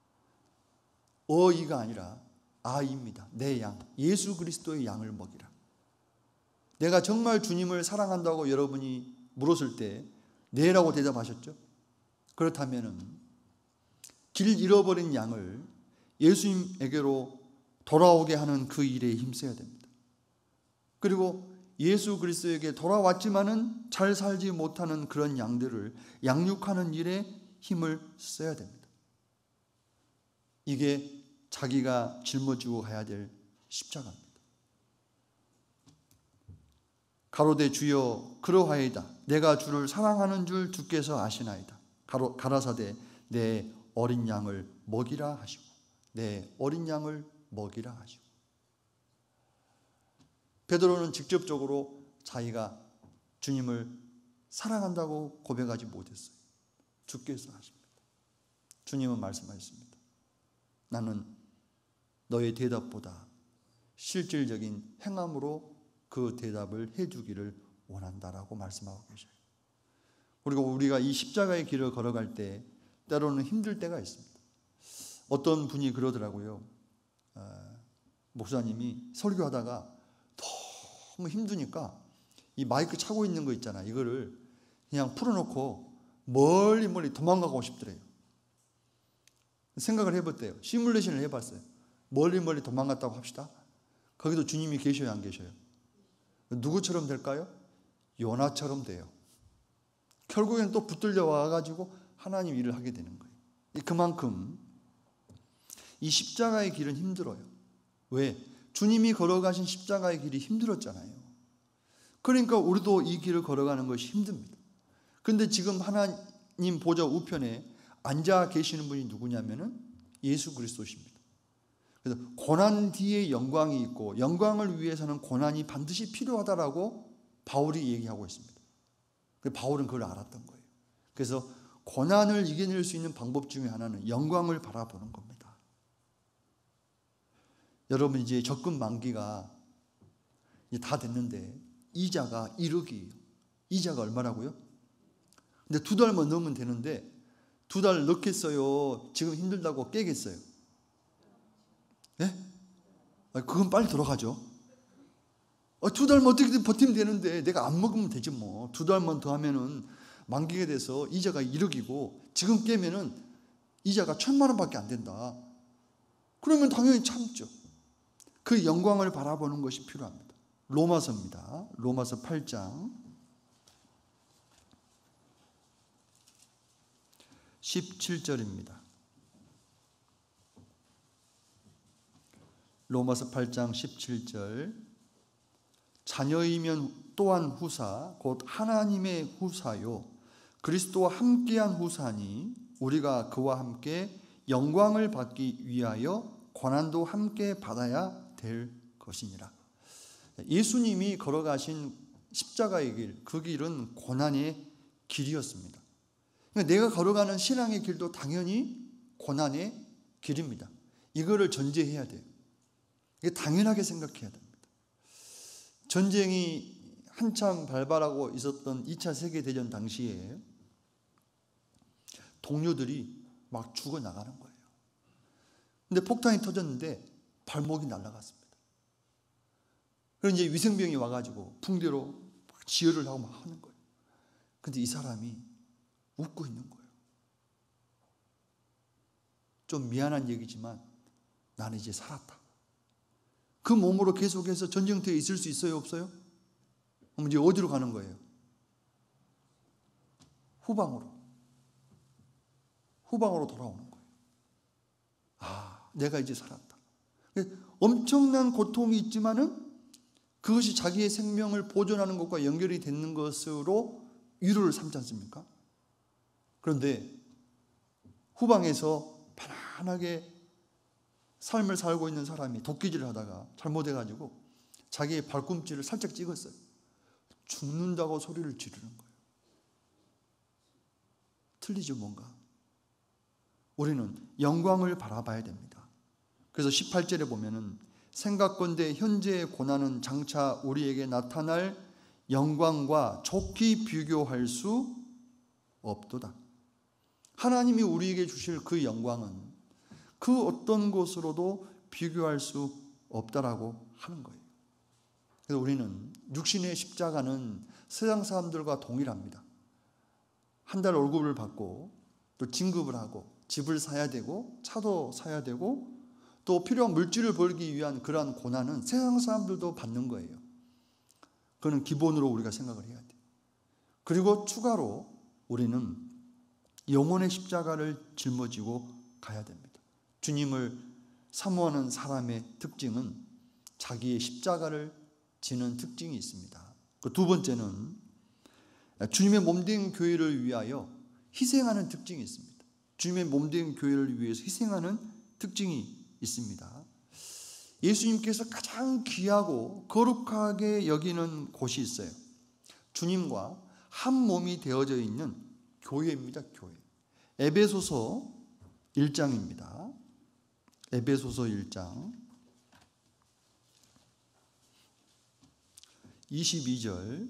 어이가 아니라 아이입니다. 내 양, 예수 그리스도의 양을 먹이라. 내가 정말 주님을 사랑한다고 여러분이 물었을 때 네라고 대답하셨죠? 그렇다면 길 잃어버린 양을 예수님에게로 돌아오게 하는 그 일에 힘써야 됩니다. 그리고 예수 그리스도에게 돌아왔지만은 잘 살지 못하는 그런 양들을 양육하는 일에 힘을 써야 됩니다. 이게 자기가 짊어지고 가야 될 십자가입니다. 가로되 주여 그러하이다. 내가 주를 사랑하는 줄 주께서 아시나이다. 가로, 가라사대 내 어린 양을 먹이라 하시고 내 어린 양을 먹이라 하시고. 베드로는 직접적으로 자기가 주님을 사랑한다고 고백하지 못했어요. 주께서 하십니다. 주님은 말씀하셨습니다. 나는 너의 대답보다 실질적인 행함으로 그 대답을 해주기를 원한다라고 말씀하고 계셔요. 그리고 우리가 이 십자가의 길을 걸어갈 때 때로는 힘들 때가 있습니다. 어떤 분이 그러더라고요. 어, 목사님이 설교하다가 너무 힘드니까 이 마이크 차고 있는 거 있잖아. 이거를 그냥 풀어놓고 멀리 멀리 도망가고 싶더래요. 생각을 해봤대요. 시뮬레이션을 해봤어요. 멀리 멀리 도망갔다고 합시다. 거기도 주님이 계셔요, 안 계셔요? 누구처럼 될까요? 요나처럼 돼요. 결국엔 또 붙들려 와가지고 하나님 일을 하게 되는 거예요. 그만큼 이 십자가의 길은 힘들어요. 왜? 주님이 걸어가신 십자가의 길이 힘들었잖아요. 그러니까 우리도 이 길을 걸어가는 것이 힘듭니다. 그런데 지금 하나님 보좌 우편에 앉아 계시는 분이 누구냐면은 예수 그리스도십니다. 그래서 고난 뒤에 영광이 있고 영광을 위해서는 고난이 반드시 필요하다라고 바울이 얘기하고 있습니다. 바울은 그걸 알았던 거예요. 그래서 고난을 이겨낼 수 있는 방법 중에 하나는 영광을 바라보는 겁니다. 여러분 이제 적금 만기가 이제 다 됐는데 이자가 일억이에요. 이자가 얼마라고요? 근데 두 달만 넣으면 되는데 두 달 넣겠어요? 지금 힘들다고 깨겠어요? 네? 그건 빨리 돌아가죠. 두 달만 어떻게든 버티면 되는데 내가 안 먹으면 되지 뭐. 두 달만 더 하면은 만기가 돼서 이자가 일억이고 지금 깨면은 이자가 천만 원밖에 안 된다. 그러면 당연히 참죠. 그 영광을 바라보는 것이 필요합니다. 로마서입니다. 로마서 팔 장 십칠 절입니다. 로마서 팔 장 십칠 절. 자녀이면 또한 후사 곧 하나님의 후사요 그리스도와 함께한 후사니 우리가 그와 함께 영광을 받기 위하여 고난도 함께 받아야 될 것이니라. 예수님이 걸어가신 십자가의 길, 그 길은 고난의 길이었습니다. 그러니까 내가 걸어가는 신앙의 길도 당연히 고난의 길입니다. 이거를 전제해야 돼요. 이게 당연하게 생각해야 됩니다. 전쟁이 한참 발발하고 있었던 이 차 세계대전 당시에 동료들이 막 죽어나가는 거예요. 근데 폭탄이 터졌는데 발목이 날아갔습니다. 그래서 이제 위생병이 와가지고 붕대로 막 지혈을 하고 막 하는 거예요. 근데 이 사람이 웃고 있는 거예요. 좀 미안한 얘기지만 나는 이제 살았다. 그 몸으로 계속해서 전쟁터에 있을 수 있어요, 없어요? 그럼 이제 어디로 가는 거예요? 후방으로. 후방으로 돌아오는 거예요. 아, 내가 이제 살았다. 엄청난 고통이 있지만은 그것이 자기의 생명을 보존하는 것과 연결이 되는 것으로 위로를 삼지 않습니까? 그런데 후방에서 편안하게 삶을 살고 있는 사람이 도끼질을 하다가 잘못해가지고 자기의 발꿈치를 살짝 찍었어요. 죽는다고 소리를 지르는 거예요. 틀리죠, 뭔가. 우리는 영광을 바라봐야 됩니다. 그래서 십팔 절에 보면은 생각건대 현재의 고난은 장차 우리에게 나타날 영광과 좋게 비교할 수 없도다. 하나님이 우리에게 주실 그 영광은 그 어떤 것으로도 비교할 수 없다라고 하는 거예요. 그래서 우리는 육신의 십자가는 세상 사람들과 동일합니다. 한 달 월급을 받고 또 진급을 하고 집을 사야 되고 차도 사야 되고 또 필요한 물질을 벌기 위한 그러한 고난은 세상 사람들도 받는 거예요. 그거는 기본으로 우리가 생각을 해야 돼요. 그리고 추가로 우리는 영혼의 십자가를 짊어지고 가야 됩니다. 주님을 사모하는 사람의 특징은 자기의 십자가를 지는 특징이 있습니다. 그 두 번째는 주님의 몸된 교회를 위하여 희생하는 특징이 있습니다. 주님의 몸된 교회를 위해서 희생하는 특징이 있습니다. 예수님께서 가장 귀하고 거룩하게 여기는 곳이 있어요. 주님과 한 몸이 되어져 있는 교회입니다. 교회. 에베소서 일 장입니다. 에베소서 일 장 이십이 절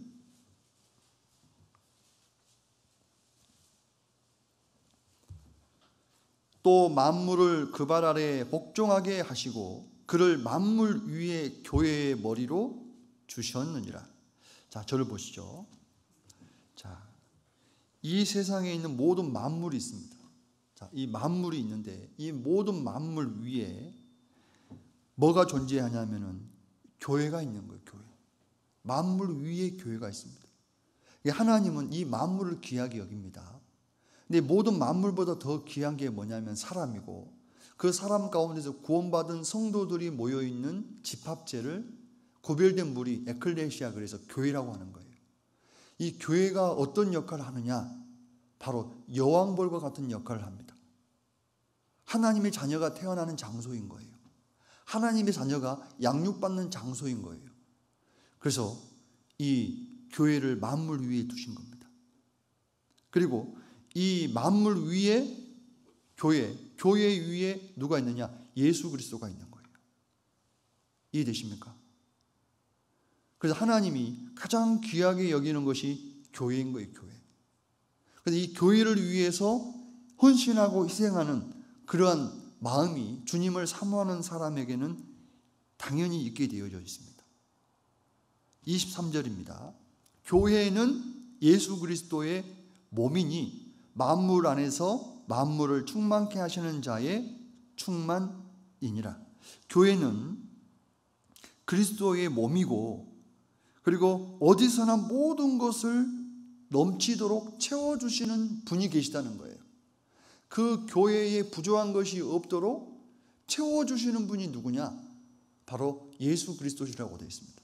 또 만물을 그 발 아래 복종하게 하시고 그를 만물 위에 교회의 머리로 주셨느니라. 자, 저를 보시죠. 자, 이 세상에 있는 모든 만물이 있습니다. 자, 이 만물이 있는데 이 모든 만물 위에 뭐가 존재하냐면은 교회가 있는 거예요. 교회. 만물 위에 교회가 있습니다. 하나님은 이 만물을 귀하게 여깁니다. 근데 모든 만물보다 더 귀한 게 뭐냐면 사람이고 그 사람 가운데서 구원받은 성도들이 모여있는 집합체를 구별된 무리 에클레시아 그래서 교회라고 하는 거예요. 이 교회가 어떤 역할을 하느냐? 바로 여왕벌과 같은 역할을 합니다. 하나님의 자녀가 태어나는 장소인 거예요. 하나님의 자녀가 양육받는 장소인 거예요. 그래서 이 교회를 만물 위에 두신 겁니다. 그리고 이 만물 위에 교회, 교회 위에 누가 있느냐? 예수 그리스도가 있는 거예요. 이해되십니까? 그래서 하나님이 가장 귀하게 여기는 것이 교회인 거예요. 교회. 그래서 이 교회를 위해서 헌신하고 희생하는 그러한 마음이 주님을 사모하는 사람에게는 당연히 있게 되어져 있습니다. 이십삼 절입니다. 교회는 예수 그리스도의 몸이니 만물 안에서 만물을 충만케 하시는 자의 충만이니라. 교회는 그리스도의 몸이고 그리고 어디서나 모든 것을 넘치도록 채워주시는 분이 계시다는 거예요. 그 교회에 부족한 것이 없도록 채워주시는 분이 누구냐? 바로 예수 그리스도시라고 되어 있습니다.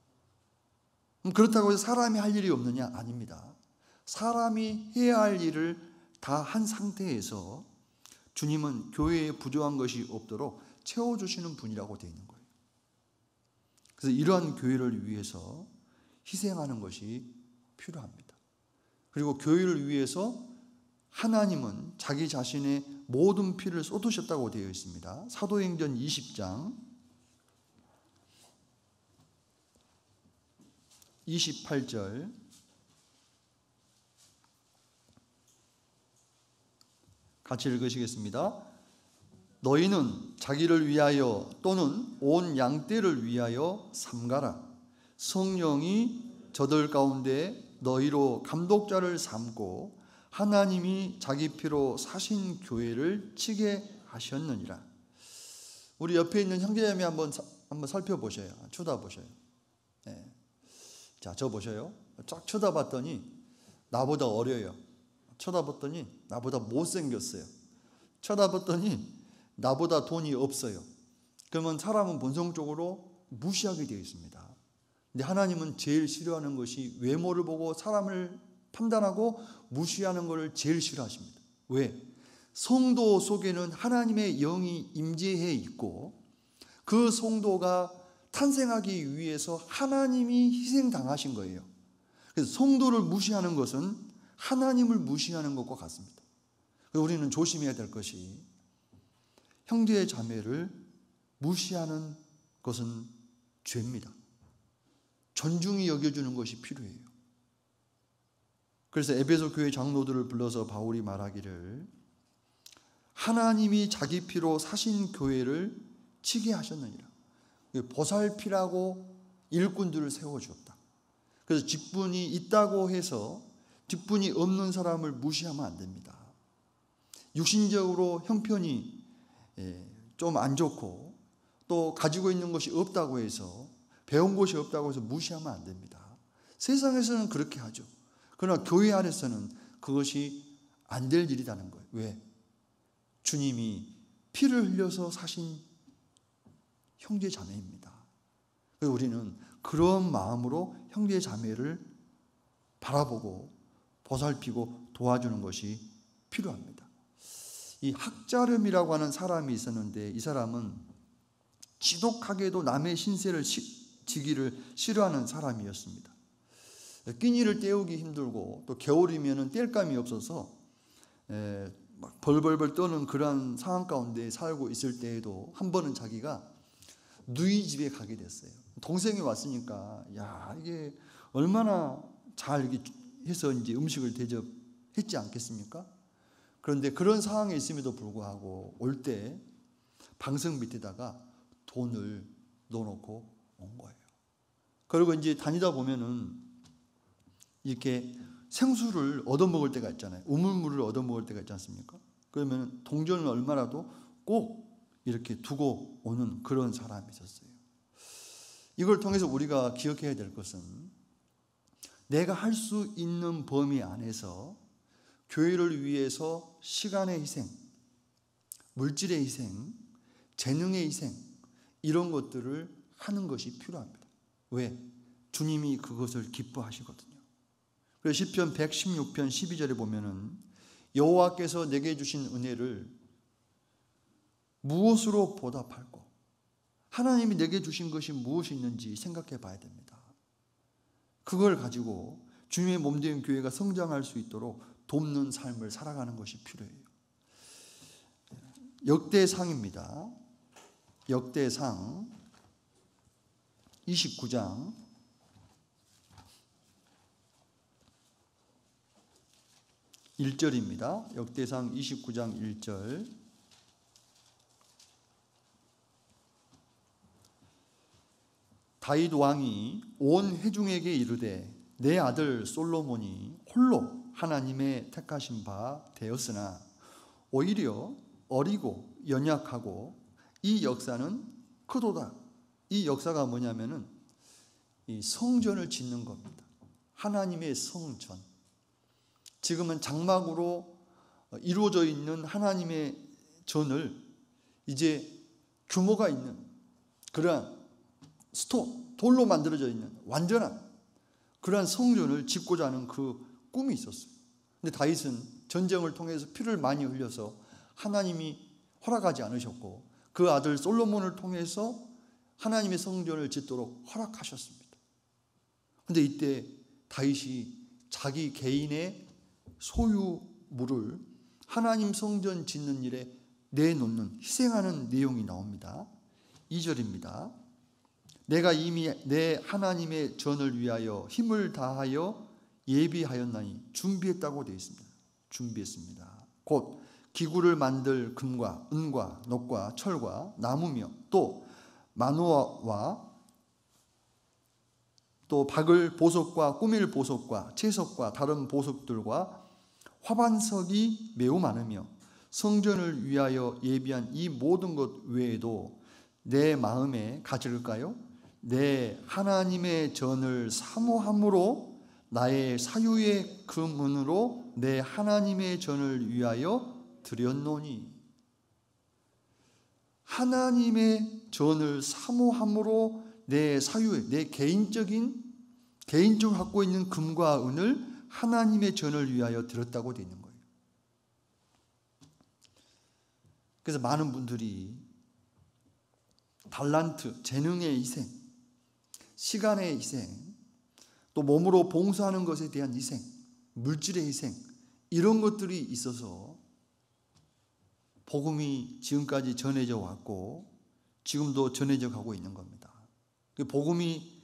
그렇다고 해서 사람이 할 일이 없느냐? 아닙니다. 사람이 해야 할 일을 다 한 상태에서 주님은 교회에 부족한 것이 없도록 채워주시는 분이라고 되어 있는 거예요. 그래서 이러한 교회를 위해서 희생하는 것이 필요합니다. 그리고 교회를 위해서 하나님은 자기 자신의 모든 피를 쏟으셨다고 되어 있습니다. 사도행전 이십 장 이십팔 절 같이 읽으시겠습니다. 너희는 자기를 위하여 또는 온 양떼를 위하여 삼가라. 성령이 저들 가운데 너희로 감독자를 삼고 하나님이 자기 피로 사신 교회를 치게 하셨느니라. 우리 옆에 있는 형제자매 한번 한번 살펴보셔요. 쳐다보셔요. 네. 자, 저 보셔요. 쫙 쳐다봤더니 나보다 어려요. 쳐다봤더니 나보다 못생겼어요. 쳐다봤더니 나보다 돈이 없어요. 그러면 사람은 본성적으로 무시하게 되어 있습니다. 근데 하나님은 제일 싫어하는 것이 외모를 보고 사람을 판단하고 무시하는 것을 제일 싫어하십니다. 왜? 성도 속에는 하나님의 영이 임재해 있고 그 성도가 탄생하기 위해서 하나님이 희생당하신 거예요. 그래서 성도를 무시하는 것은 하나님을 무시하는 것과 같습니다. 우리는 조심해야 될 것이 형제 자매를 무시하는 것은 죄입니다. 존중히 여겨주는 것이 필요해요. 그래서 에베소 교회 장로들을 불러서 바울이 말하기를 하나님이 자기 피로 사신 교회를 치게 하셨느니라. 보살피라고 일꾼들을 세워주었다. 그래서 직분이 있다고 해서 직분이 없는 사람을 무시하면 안 됩니다. 육신적으로 형편이 좀 안 좋고 또 가지고 있는 것이 없다고 해서 배운 것이 없다고 해서 무시하면 안 됩니다. 세상에서는 그렇게 하죠. 그러나 교회 안에서는 그것이 안 될 일이라는 거예요. 왜? 주님이 피를 흘려서 사신 형제 자매입니다. 그래서 우리는 그런 마음으로 형제 자매를 바라보고 보살피고 도와주는 것이 필요합니다. 이 학자름이라고 하는 사람이 있었는데 이 사람은 지독하게도 남의 신세를 지기를 싫어하는 사람이었습니다. 끼니를 때우기 힘들고 또 겨울이면 땔감이 없어서 막 벌벌벌 떠는 그런 상황 가운데 살고 있을 때에도 한 번은 자기가 누이 집에 가게 됐어요. 동생이 왔으니까 야 이게 얼마나 잘 이렇게 해서 이제 음식을 대접했지 않겠습니까? 그런데 그런 상황에 있음에도 불구하고 올 때 방석 밑에다가 돈을 넣어놓고 온 거예요. 그리고 이제 다니다 보면은 이렇게 생수를 얻어먹을 때가 있잖아요. 우물물을 얻어먹을 때가 있지 않습니까? 그러면 동전을 얼마라도 꼭 이렇게 두고 오는 그런 사람이 있었어요. 이걸 통해서 우리가 기억해야 될 것은 내가 할 수 있는 범위 안에서 교회를 위해서 시간의 희생, 물질의 희생, 재능의 희생 이런 것들을 하는 것이 필요합니다. 왜? 주님이 그것을 기뻐하시거든요. 그래서 시편 백십육 편 십이 절에 보면은 여호와께서 내게 주신 은혜를 무엇으로 보답할꼬? 하나님이 내게 주신 것이 무엇이 있는지 생각해 봐야 됩니다. 그걸 가지고 주님의 몸된 교회가 성장할 수 있도록 돕는 삶을 살아가는 것이 필요해요. 역대상입니다. 역대상 이십구 장 일 절입니다. 역대상 이십구 장 일 절. 다윗 왕이 온 회중에게 이르되 내 아들 솔로몬이 홀로 하나님의 택하신 바 되었으나 오히려 어리고 연약하고 이 역사는 크도다. 이 역사가 뭐냐면은 이 성전을 짓는 겁니다. 하나님의 성전. 지금은 장막으로 이루어져 있는 하나님의 전을 이제 규모가 있는 그러한 스토, 돌로 만들어져 있는 완전한 그러한 성전을 짓고자 하는 그 꿈이 있었어요. 근데 다윗은 전쟁을 통해서 피를 많이 흘려서 하나님이 허락하지 않으셨고 그 아들 솔로몬을 통해서 하나님의 성전을 짓도록 허락하셨습니다. 근데 이때 다윗이 자기 개인의 소유물을 하나님 성전 짓는 일에 내놓는 희생하는 내용이 나옵니다. 이 절입니다. 내가 이미 내 하나님의 전을 위하여 힘을 다하여 예비하였나니 준비했다고 되어 있습니다. 준비했습니다. 곧 기구를 만들 금과 은과 녹과 철과 나무며 또 마노아와 또 박을 보석과 꾸밀 보석과 채석과 다른 보석들과 화반석이 매우 많으며 성전을 위하여 예비한 이 모든 것 외에도 내 마음에 가질까요? 내 하나님의 전을 사모함으로 나의 사유의 금은으로 내 하나님의 전을 위하여 드렸노니. 하나님의 전을 사모함으로 내 사유에, 내 개인적인 개인적으로 갖고 있는 금과 은을 하나님의 전을 위하여 드렸다고 되어 있는 거예요. 그래서 많은 분들이 달란트, 재능의 희생, 시간의 희생, 또 몸으로 봉사하는 것에 대한 희생, 물질의 희생, 이런 것들이 있어서 복음이 지금까지 전해져 왔고 지금도 전해져 가고 있는 겁니다. 복음이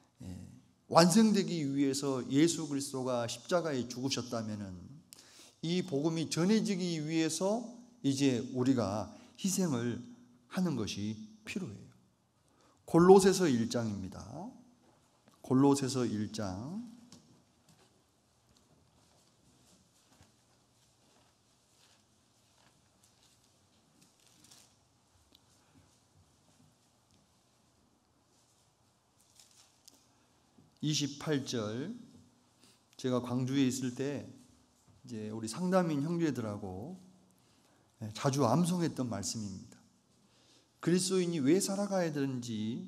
완성되기 위해서 예수 그리스도가 십자가에 죽으셨다면은 이 복음이 전해지기 위해서 이제 우리가 희생을 하는 것이 필요해요. 골로새서 일 장입니다. 골로새서 일 장 이십팔 절, 제가 광주에 있을 때 이제 우리 상담인 형제들하고 자주 암송했던 말씀입니다. 그리스도인이 왜 살아가야 되는지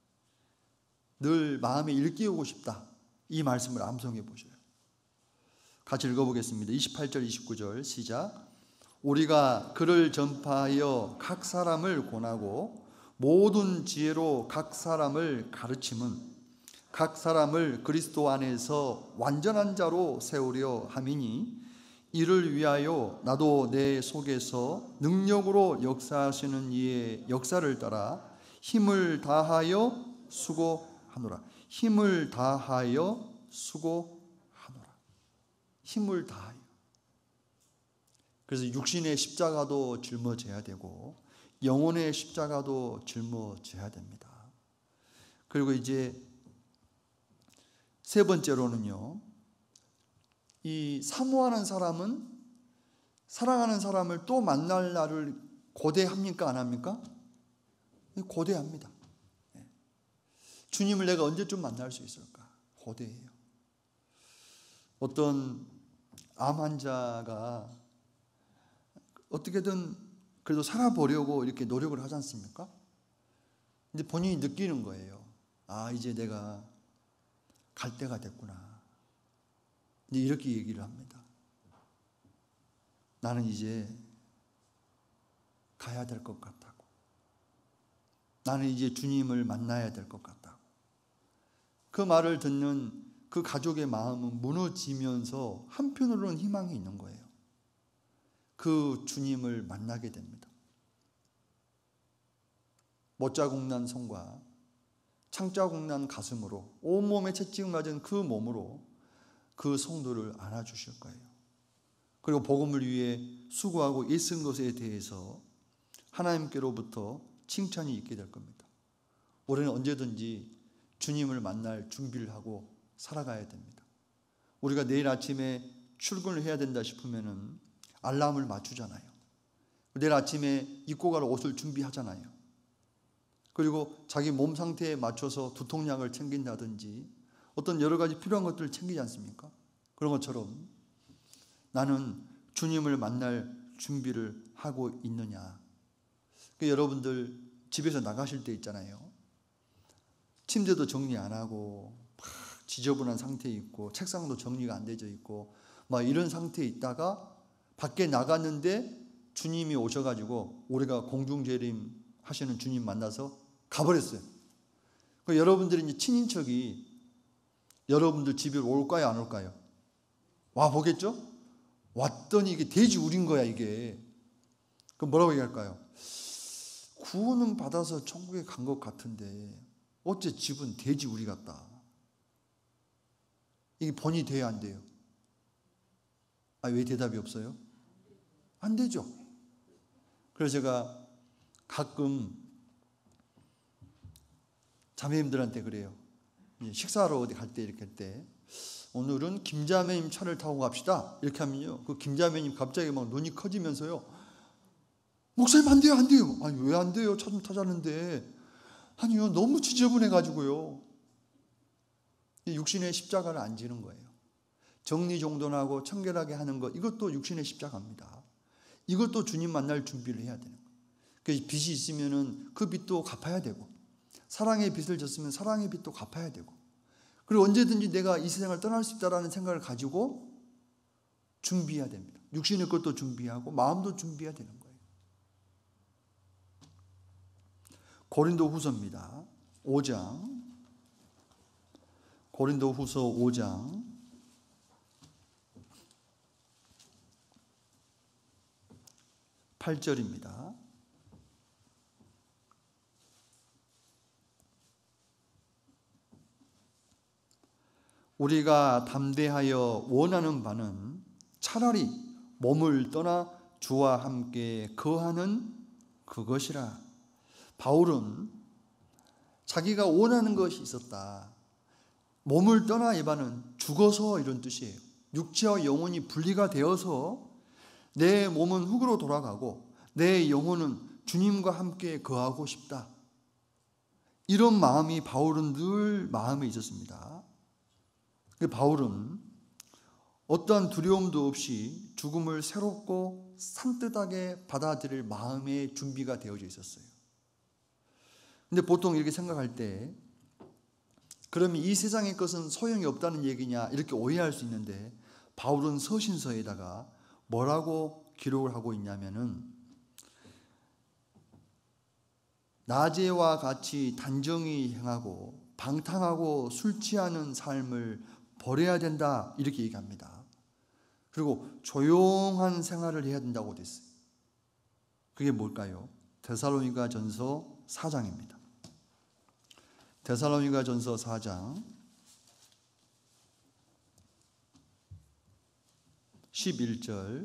늘 마음에 일깨우고 싶다. 이 말씀을 암송해 보셔요. 같이 읽어보겠습니다. 이십팔 절 이십구 절 시작. 우리가 그를 전파하여 각 사람을 권하고 모든 지혜로 각 사람을 가르침은 각 사람을 그리스도 안에서 완전한 자로 세우려 함이니 이를 위하여 나도 내 속에서 능력으로 역사하시는 이의 역사를 따라 힘을 다하여 수고하노라. 힘을 다하여 수고하노라. 힘을 다하여. 그래서 육신의 십자가도 짊어져야 되고 영혼의 십자가도 짊어져야 됩니다. 그리고 이제 세 번째로는요, 이 사모하는 사람은 사랑하는 사람을 또 만날 날을 고대합니까? 안 합니까? 고대합니다. 주님을 내가 언제쯤 만날 수 있을까? 고대해요. 어떤 암 환자가 어떻게든 그래도 살아보려고 이렇게 노력을 하지 않습니까? 근데 본인이 느끼는 거예요. 아, 이제 내가 갈 때가 됐구나. 이제 이렇게 얘기를 합니다. 나는 이제 가야 될 것 같다고. 나는 이제 주님을 만나야 될 것 같다고. 그 말을 듣는 그 가족의 마음은 무너지면서 한편으로는 희망이 있는 거예요. 그 주님을 만나게 됩니다. 못자국난 손과 창자국난 가슴으로 온몸에 채찍 맞은 그 몸으로 그 성도를 안아주실 거예요. 그리고 복음을 위해 수고하고 애쓴 것에 대해서 하나님께로부터 칭찬이 있게 될 겁니다. 우리는 언제든지 주님을 만날 준비를 하고 살아가야 됩니다. 우리가 내일 아침에 출근을 해야 된다 싶으면은 알람을 맞추잖아요. 내일 아침에 입고 갈 옷을 준비하잖아요. 그리고 자기 몸 상태에 맞춰서 두통약을 챙긴다든지 어떤 여러 가지 필요한 것들을 챙기지 않습니까? 그런 것처럼 나는 주님을 만날 준비를 하고 있느냐. 여러분들 집에서 나가실 때 있잖아요. 침대도 정리 안 하고 막 지저분한 상태에 있고 책상도 정리가 안 되어 있고 막 이런 상태에 있다가 밖에 나갔는데 주님이 오셔가지고 우리가 공중재림 하시는 주님 만나서 가버렸어요. 그 여러분들이 이제 친인척이 여러분들 집에 올까요, 안 올까요? 와 보겠죠? 왔더니 이게 돼지 우린 거야 이게. 그럼 뭐라고 얘기할까요? 구원은 받아서 천국에 간 것 같은데 어째 집은 돼지 우리 같다. 이게 번이 돼야 안 돼요? 아, 왜 대답이 없어요? 안 되죠. 그래서 제가 가끔 자매님들한테 그래요. 식사하러 어디 갈 때 이렇게 할 때 오늘은 김자매님 차를 타고 갑시다. 이렇게 하면요. 그 김자매님 갑자기 막 눈이 커지면서요. 목사님 안 돼요, 안 돼요. 아니 왜 안 돼요? 차 좀 타자는데. 아니요, 너무 지저분해가지고요. 육신의 십자가를 안 지는 거예요. 정리정돈하고 청결하게 하는 것, 이것도 육신의 십자가입니다. 이것도 주님 만날 준비를 해야 되는 거예요. 그 빚이 있으면은 그 빚도 갚아야 되고, 사랑의 빚을 졌으면 사랑의 빚도 갚아야 되고, 그리고 언제든지 내가 이 세상을 떠날 수 있다라는 생각을 가지고 준비해야 됩니다. 육신의 것도 준비하고 마음도 준비해야 되는 거예요. 고린도후서입니다. 오 장. 고린도후서 오 장 팔 절입니다. 우리가 담대하여 원하는 바는 차라리 몸을 떠나 주와 함께 거하는 그것이라. 바울은 자기가 원하는 것이 있었다. 몸을 떠나 이 말은 죽어서 이런 뜻이에요. 육체와 영혼이 분리가 되어서 내 몸은 흙으로 돌아가고 내 영혼은 주님과 함께 거하고 싶다. 이런 마음이 바울은 늘 마음에 있었습니다. 바울은 어떠한 두려움도 없이 죽음을 새롭고 산뜻하게 받아들일 마음의 준비가 되어져 있었어요. 근데 보통 이렇게 생각할 때 그러면 이 세상의 것은 소용이 없다는 얘기냐 이렇게 오해할 수 있는데, 바울은 서신서에다가 뭐라고 기록을 하고 있냐면은 낮에와 같이 단정히 행하고 방탕하고 술 취하는 삶을 버려야 된다 이렇게 얘기합니다. 그리고 조용한 생활을 해야 된다고 됐어요. 그게 뭘까요? 데살로니가 전서 사 장입니다. 데살로니가 전서 사 장 십일 절.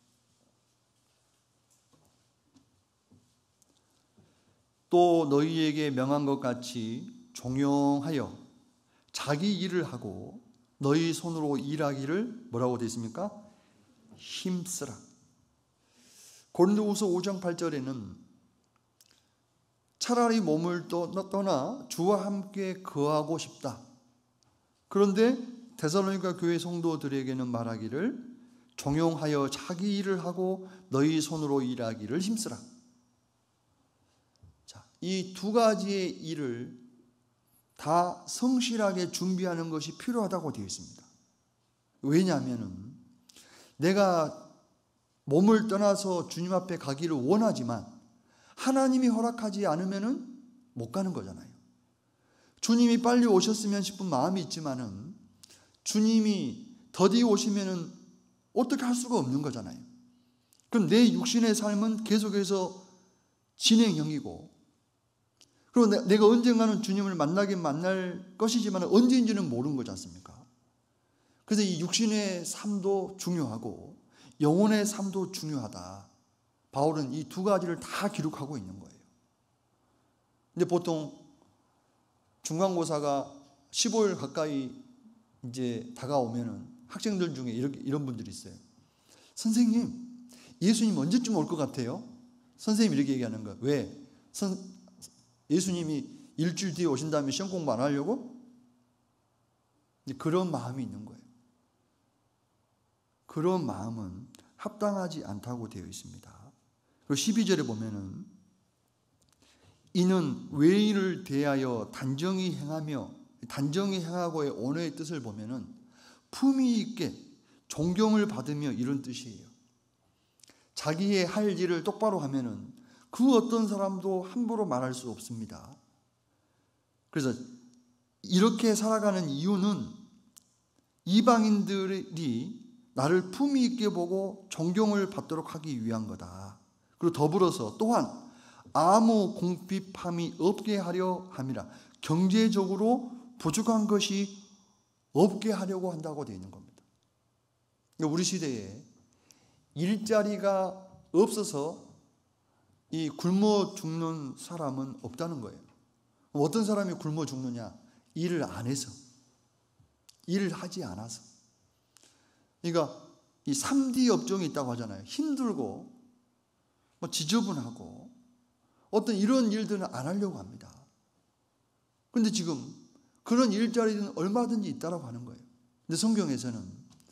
또 너희에게 명한 것 같이 종용하여 자기 일을 하고 너희 손으로 일하기를 뭐라고 되어 있습니까? 힘쓰라. 고린도후서 오 장 팔 절에는 차라리 몸을 떠나 주와 함께 거하고 싶다. 그런데 데살로니가 교회 성도들에게는 말하기를 종용하여 자기 일을 하고 너희 손으로 일하기를 힘쓰라. 자, 이 두 가지의 일을 다 성실하게 준비하는 것이 필요하다고 되어 있습니다. 왜냐하면 내가 몸을 떠나서 주님 앞에 가기를 원하지만 하나님이 허락하지 않으면 못 가는 거잖아요. 주님이 빨리 오셨으면 싶은 마음이 있지만은 주님이 더디 오시면은 어떻게 할 수가 없는 거잖아요. 그럼 내 육신의 삶은 계속해서 진행형이고, 그리고 내가 언젠가는 주님을 만나긴 만날 것이지만 언제인지는 모르는 거지 않습니까? 그래서 이 육신의 삶도 중요하고 영혼의 삶도 중요하다. 바울은 이 두 가지를 다 기록하고 있는 거예요. 근데 보통 중간고사가 십오 일 가까이 이제 다가오면은 학생들 중에 이렇게, 이런 분들이 있어요. 선생님, 예수님 언제쯤 올 것 같아요? 선생님이 이렇게 얘기하는 거예요. 왜? 선, 예수님이 일주일 뒤에 오신 다음에 시험 공부 안 하려고? 그런 마음이 있는 거예요. 그런 마음은 합당하지 않다고 되어 있습니다. 그리고 십이 절에 보면은 이는 외인을 대하여 단정히 행하며, 단정히 행하고의 언어의 뜻을 보면은 품위 있게 존경을 받으며 이런 뜻이에요. 자기의 할 일을 똑바로 하면은 그 어떤 사람도 함부로 말할 수 없습니다. 그래서 이렇게 살아가는 이유는 이방인들이 나를 품위 있게 보고 존경을 받도록 하기 위한 거다. 그리고 더불어서 또한 아무 궁핍함이 없게 하려 함이라. 경제적으로 부족한 것이 없게 하려고 한다고 되어 있는 겁니다. 우리 시대에 일자리가 없어서 이 굶어 죽는 사람은 없다는 거예요. 어떤 사람이 굶어 죽느냐? 일을 안 해서, 일을 하지 않아서. 그러니까 이 삼 디 업종이 있다고 하잖아요. 힘들고 뭐 지저분하고 어떤 이런 일들은 안 하려고 합니다. 그런데 지금 그런 일자리는 얼마든지 있다라고 하는 거예요. 근데 성경에서는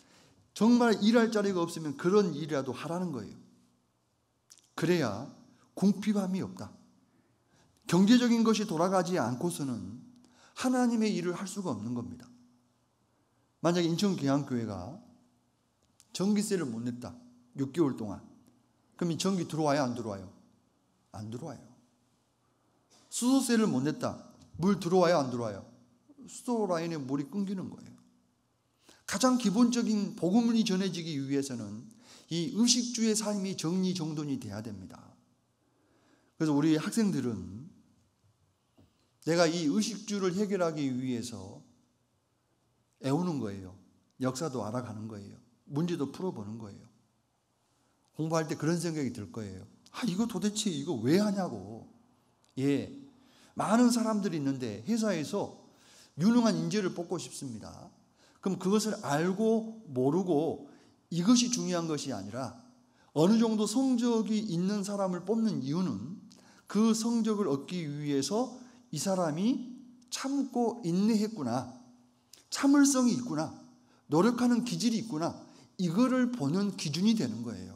정말 일할 자리가 없으면 그런 일이라도 하라는 거예요. 그래야 궁핍함이 없다. 경제적인 것이 돌아가지 않고서는 하나님의 일을 할 수가 없는 겁니다. 만약에 인천계양교회가 전기세를 못 냈다. 육 개월 동안. 그럼 이 전기 들어와요? 안 들어와요? 안 들어와요. 수도세를 못 냈다. 물 들어와요? 안 들어와요? 수도 라인에 물이 끊기는 거예요. 가장 기본적인 복음이 전해지기 위해서는 이 의식주의 삶이 정리정돈이 돼야 됩니다. 그래서 우리 학생들은 내가 이 의식주를 해결하기 위해서 애우는 거예요. 역사도 알아가는 거예요. 문제도 풀어보는 거예요. 공부할 때 그런 생각이 들 거예요. 아, 이거 도대체 이거 왜 하냐고. 예, 많은 사람들이 있는데 회사에서 유능한 인재를 뽑고 싶습니다. 그럼 그것을 알고 모르고 이것이 중요한 것이 아니라 어느 정도 성적이 있는 사람을 뽑는 이유는 그 성적을 얻기 위해서 이 사람이 참고 인내했구나, 참을성이 있구나, 노력하는 기질이 있구나, 이거를 보는 기준이 되는 거예요.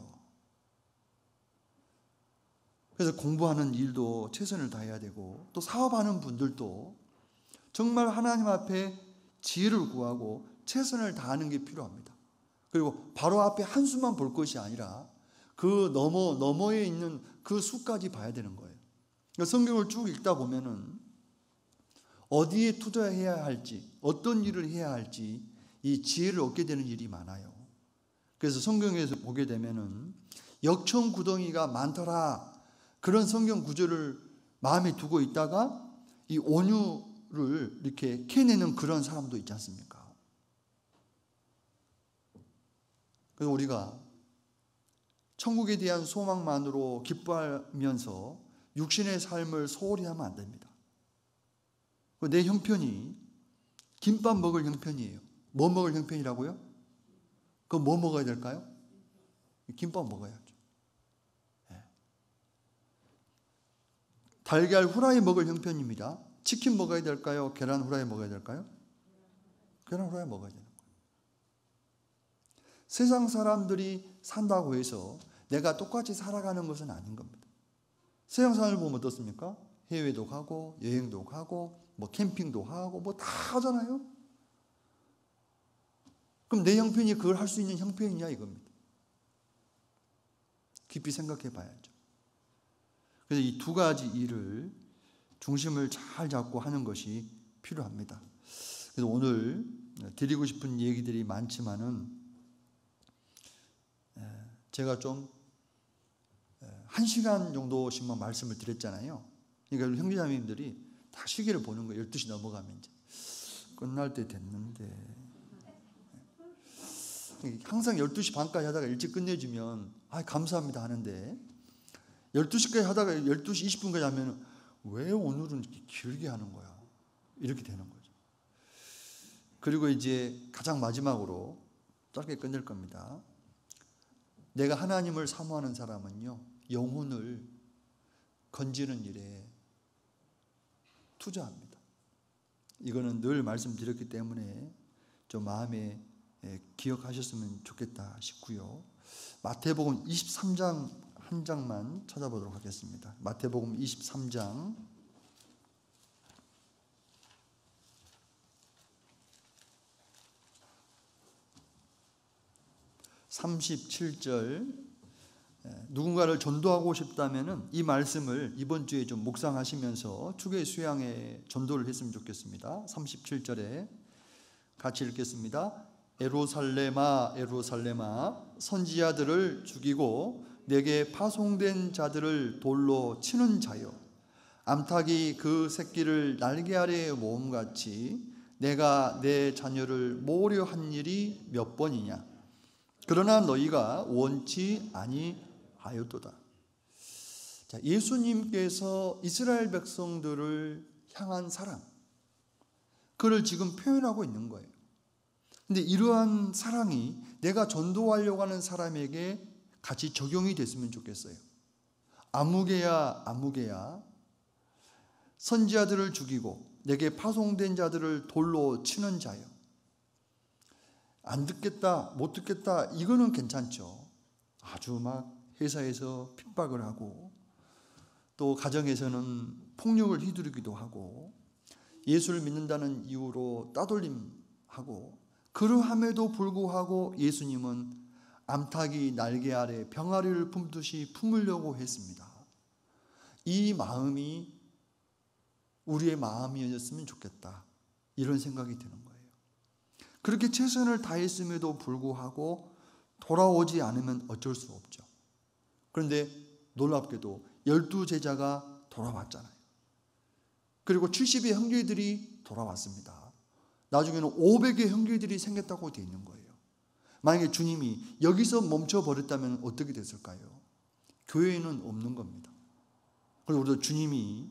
그래서 공부하는 일도 최선을 다해야 되고, 또 사업하는 분들도 정말 하나님 앞에 지혜를 구하고 최선을 다하는 게 필요합니다. 그리고 바로 앞에 한 수만 볼 것이 아니라 그 너머, 너머에 있는 그 수까지 봐야 되는 거예요. 그러니까 성경을 쭉 읽다 보면은 어디에 투자해야 할지, 어떤 일을 해야 할지 이 지혜를 얻게 되는 일이 많아요. 그래서 성경에서 보게 되면은 역청 구덩이가 많더라, 그런 성경 구절을 마음에 두고 있다가 이 온유를 이렇게 캐내는 그런 사람도 있지 않습니까? 그래서 우리가 천국에 대한 소망만으로 기뻐하면서 육신의 삶을 소홀히 하면 안 됩니다. 내 형편이 김밥 먹을 형편이에요. 뭐 먹을 형편이라고요? 그럼 뭐 먹어야 될까요? 김밥 먹어야죠. 네. 달걀 후라이 먹을 형편입니다. 치킨 먹어야 될까요? 계란 후라이 먹어야 될까요? 계란 후라이 먹어야 되는 거예요. 세상 사람들이 산다고 해서 내가 똑같이 살아가는 것은 아닌 겁니다. 세상 사람을 보면 어떻습니까? 해외도 가고 여행도 가고 뭐 캠핑도 하고 뭐 다 하잖아요. 그럼 내 형편이 그걸 할 수 있는 형편이냐 이겁니다. 깊이 생각해 봐야죠. 그래서 이 두 가지 일을 중심을 잘 잡고 하는 것이 필요합니다. 그래서 오늘 드리고 싶은 얘기들이 많지만은 제가 좀 한 시간 정도씩만 말씀을 드렸잖아요. 그러니까 형제자매님들이 다 시계를 보는 거예요. 열두 시 넘어가면 이제 끝날 때 됐는데, 항상 열두 시 반까지 하다가 일찍 끝내주면 아 감사합니다 하는데, 열두 시까지 하다가 열두 시 이십 분까지 하면 왜 오늘은 이렇게 길게 하는 거야, 이렇게 되는 거죠. 그리고 이제 가장 마지막으로 짧게 끝낼 겁니다. 내가 하나님을 사모하는 사람은요, 영혼을 건지는 일에 투자합니다. 이거는 늘 말씀드렸기 때문에 좀 마음에 기억하셨으면 좋겠다 싶고요. 마태복음 이십삼 장 한 장만 찾아보도록 하겠습니다. 마태복음 이십삼 장 삼십칠 절, 누군가를 전도하고 싶다면은 이 말씀을 이번 주에 좀 묵상하시면서 주의 수양에 전도를 했으면 좋겠습니다. 삼십칠 절에 같이 읽겠습니다. 예루살렘아 예루살렘아 선지자들을 죽이고 내게 파송된 자들을 돌로 치는 자여, 암탉이 그 새끼를 날개 아래에 모음같이 내가 내 자녀를 모으려 한 일이 몇 번이냐. 그러나 너희가 원치 아니하였도다. 자, 예수님께서 이스라엘 백성들을 향한 사랑, 그걸 지금 표현하고 있는 거예요. 근데 이러한 사랑이 내가 전도하려고 하는 사람에게 같이 적용이 됐으면 좋겠어요. 아무개야 아무개야 선지자들을 죽이고 내게 파송된 자들을 돌로 치는 자여. 안 듣겠다, 못 듣겠다, 이거는 괜찮죠. 아주 막 회사에서 핍박을 하고 또 가정에서는 폭력을 휘두르기도 하고 예수를 믿는다는 이유로 따돌림하고 그러함에도 불구하고 예수님은 암탉이 날개 아래 병아리를 품듯이 품으려고 했습니다. 이 마음이 우리의 마음이었으면 좋겠다, 이런 생각이 드는 거예요. 그렇게 최선을 다했음에도 불구하고 돌아오지 않으면 어쩔 수 없죠. 그런데 놀랍게도 열두 제자가 돌아왔잖아요. 그리고 칠십의 형제들이 돌아왔습니다. 나중에는 오백의 형제들이 생겼다고 되어 있는 거예요. 만약에 주님이 여기서 멈춰버렸다면 어떻게 됐을까요? 교회에는 없는 겁니다. 그리고 우리도 주님이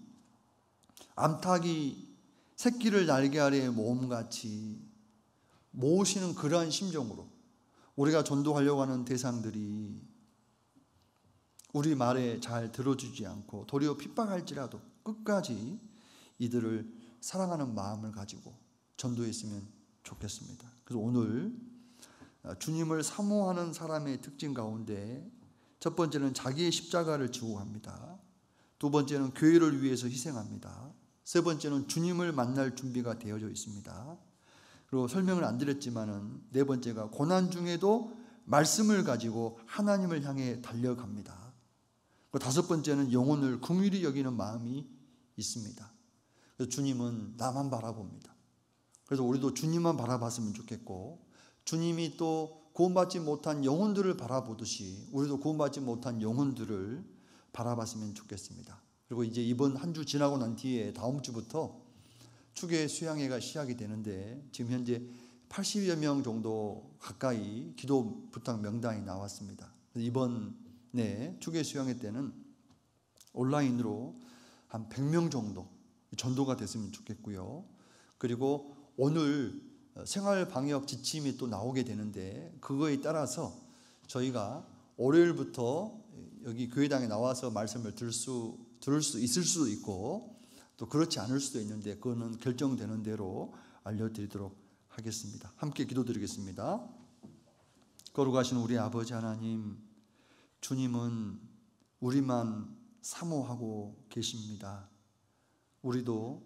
암탉이 새끼를 날개 아래에 모음같이 모으시는 그러한 심정으로 우리가 전도하려고 하는 대상들이 우리 말에 잘 들어주지 않고 도리어 핍박할지라도 끝까지 이들을 사랑하는 마음을 가지고 전도했으면 좋겠습니다. 그래서 오늘 주님을 사모하는 사람의 특징 가운데 첫 번째는 자기의 십자가를 지고 갑니다. 두 번째는 교회를 위해서 희생합니다. 세 번째는 주님을 만날 준비가 되어져 있습니다. 그리고 설명을 안 드렸지만은 네 번째가 고난 중에도 말씀을 가지고 하나님을 향해 달려갑니다. 그리고 다섯 번째는 영혼을 긍휼히 여기는 마음이 있습니다. 그래서 주님은 나만 바라봅니다. 그래서 우리도 주님만 바라봤으면 좋겠고, 주님이 또 구원받지 못한 영혼들을 바라보듯이 우리도 구원받지 못한 영혼들을 바라봤으면 좋겠습니다. 그리고 이제 이번 한 주 지나고 난 뒤에 다음 주부터 추계 수양회가 시작이 되는데 지금 현재 팔십여 명 정도 가까이 기도 부탁 명단이 나왔습니다. 이번에 추계 수양회 때는 온라인으로 한 백 명 정도 전도가 됐으면 좋겠고요. 그리고 오늘 생활방역 지침이 또 나오게 되는데 그거에 따라서 저희가 월요일부터 여기 교회당에 나와서 말씀을 들을 수, 들을 수 있을 수도 있고 또 그렇지 않을 수도 있는데 그거는 결정되는 대로 알려드리도록 하겠습니다. 함께 기도드리겠습니다. 거룩하신 우리 아버지 하나님, 주님은 우리만 사모하고 계십니다. 우리도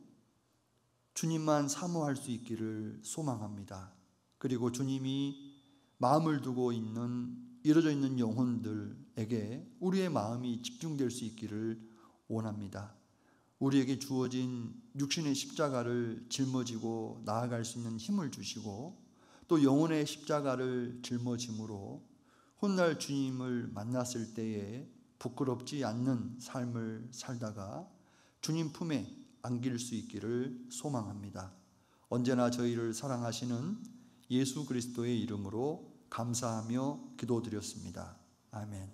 주님만 사모할 수 있기를 소망합니다. 그리고 주님이 마음을 두고 있는 이루어져 있는 영혼들에게 우리의 마음이 집중될 수 있기를 원합니다. 우리에게 주어진 육신의 십자가를 짊어지고 나아갈 수 있는 힘을 주시고 또 영혼의 십자가를 짊어짐으로 훗날 주님을 만났을 때에 부끄럽지 않는 삶을 살다가 주님 품에 안길 수 있기를 소망합니다. 언제나 저희를 사랑하시는 예수 그리스도의 이름으로 감사하며 기도드렸습니다. 아멘.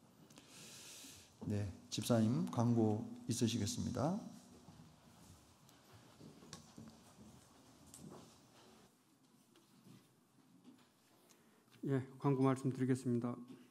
네, 집사님 광고 있으시겠습니다. 예, 광고 말씀드리겠습니다.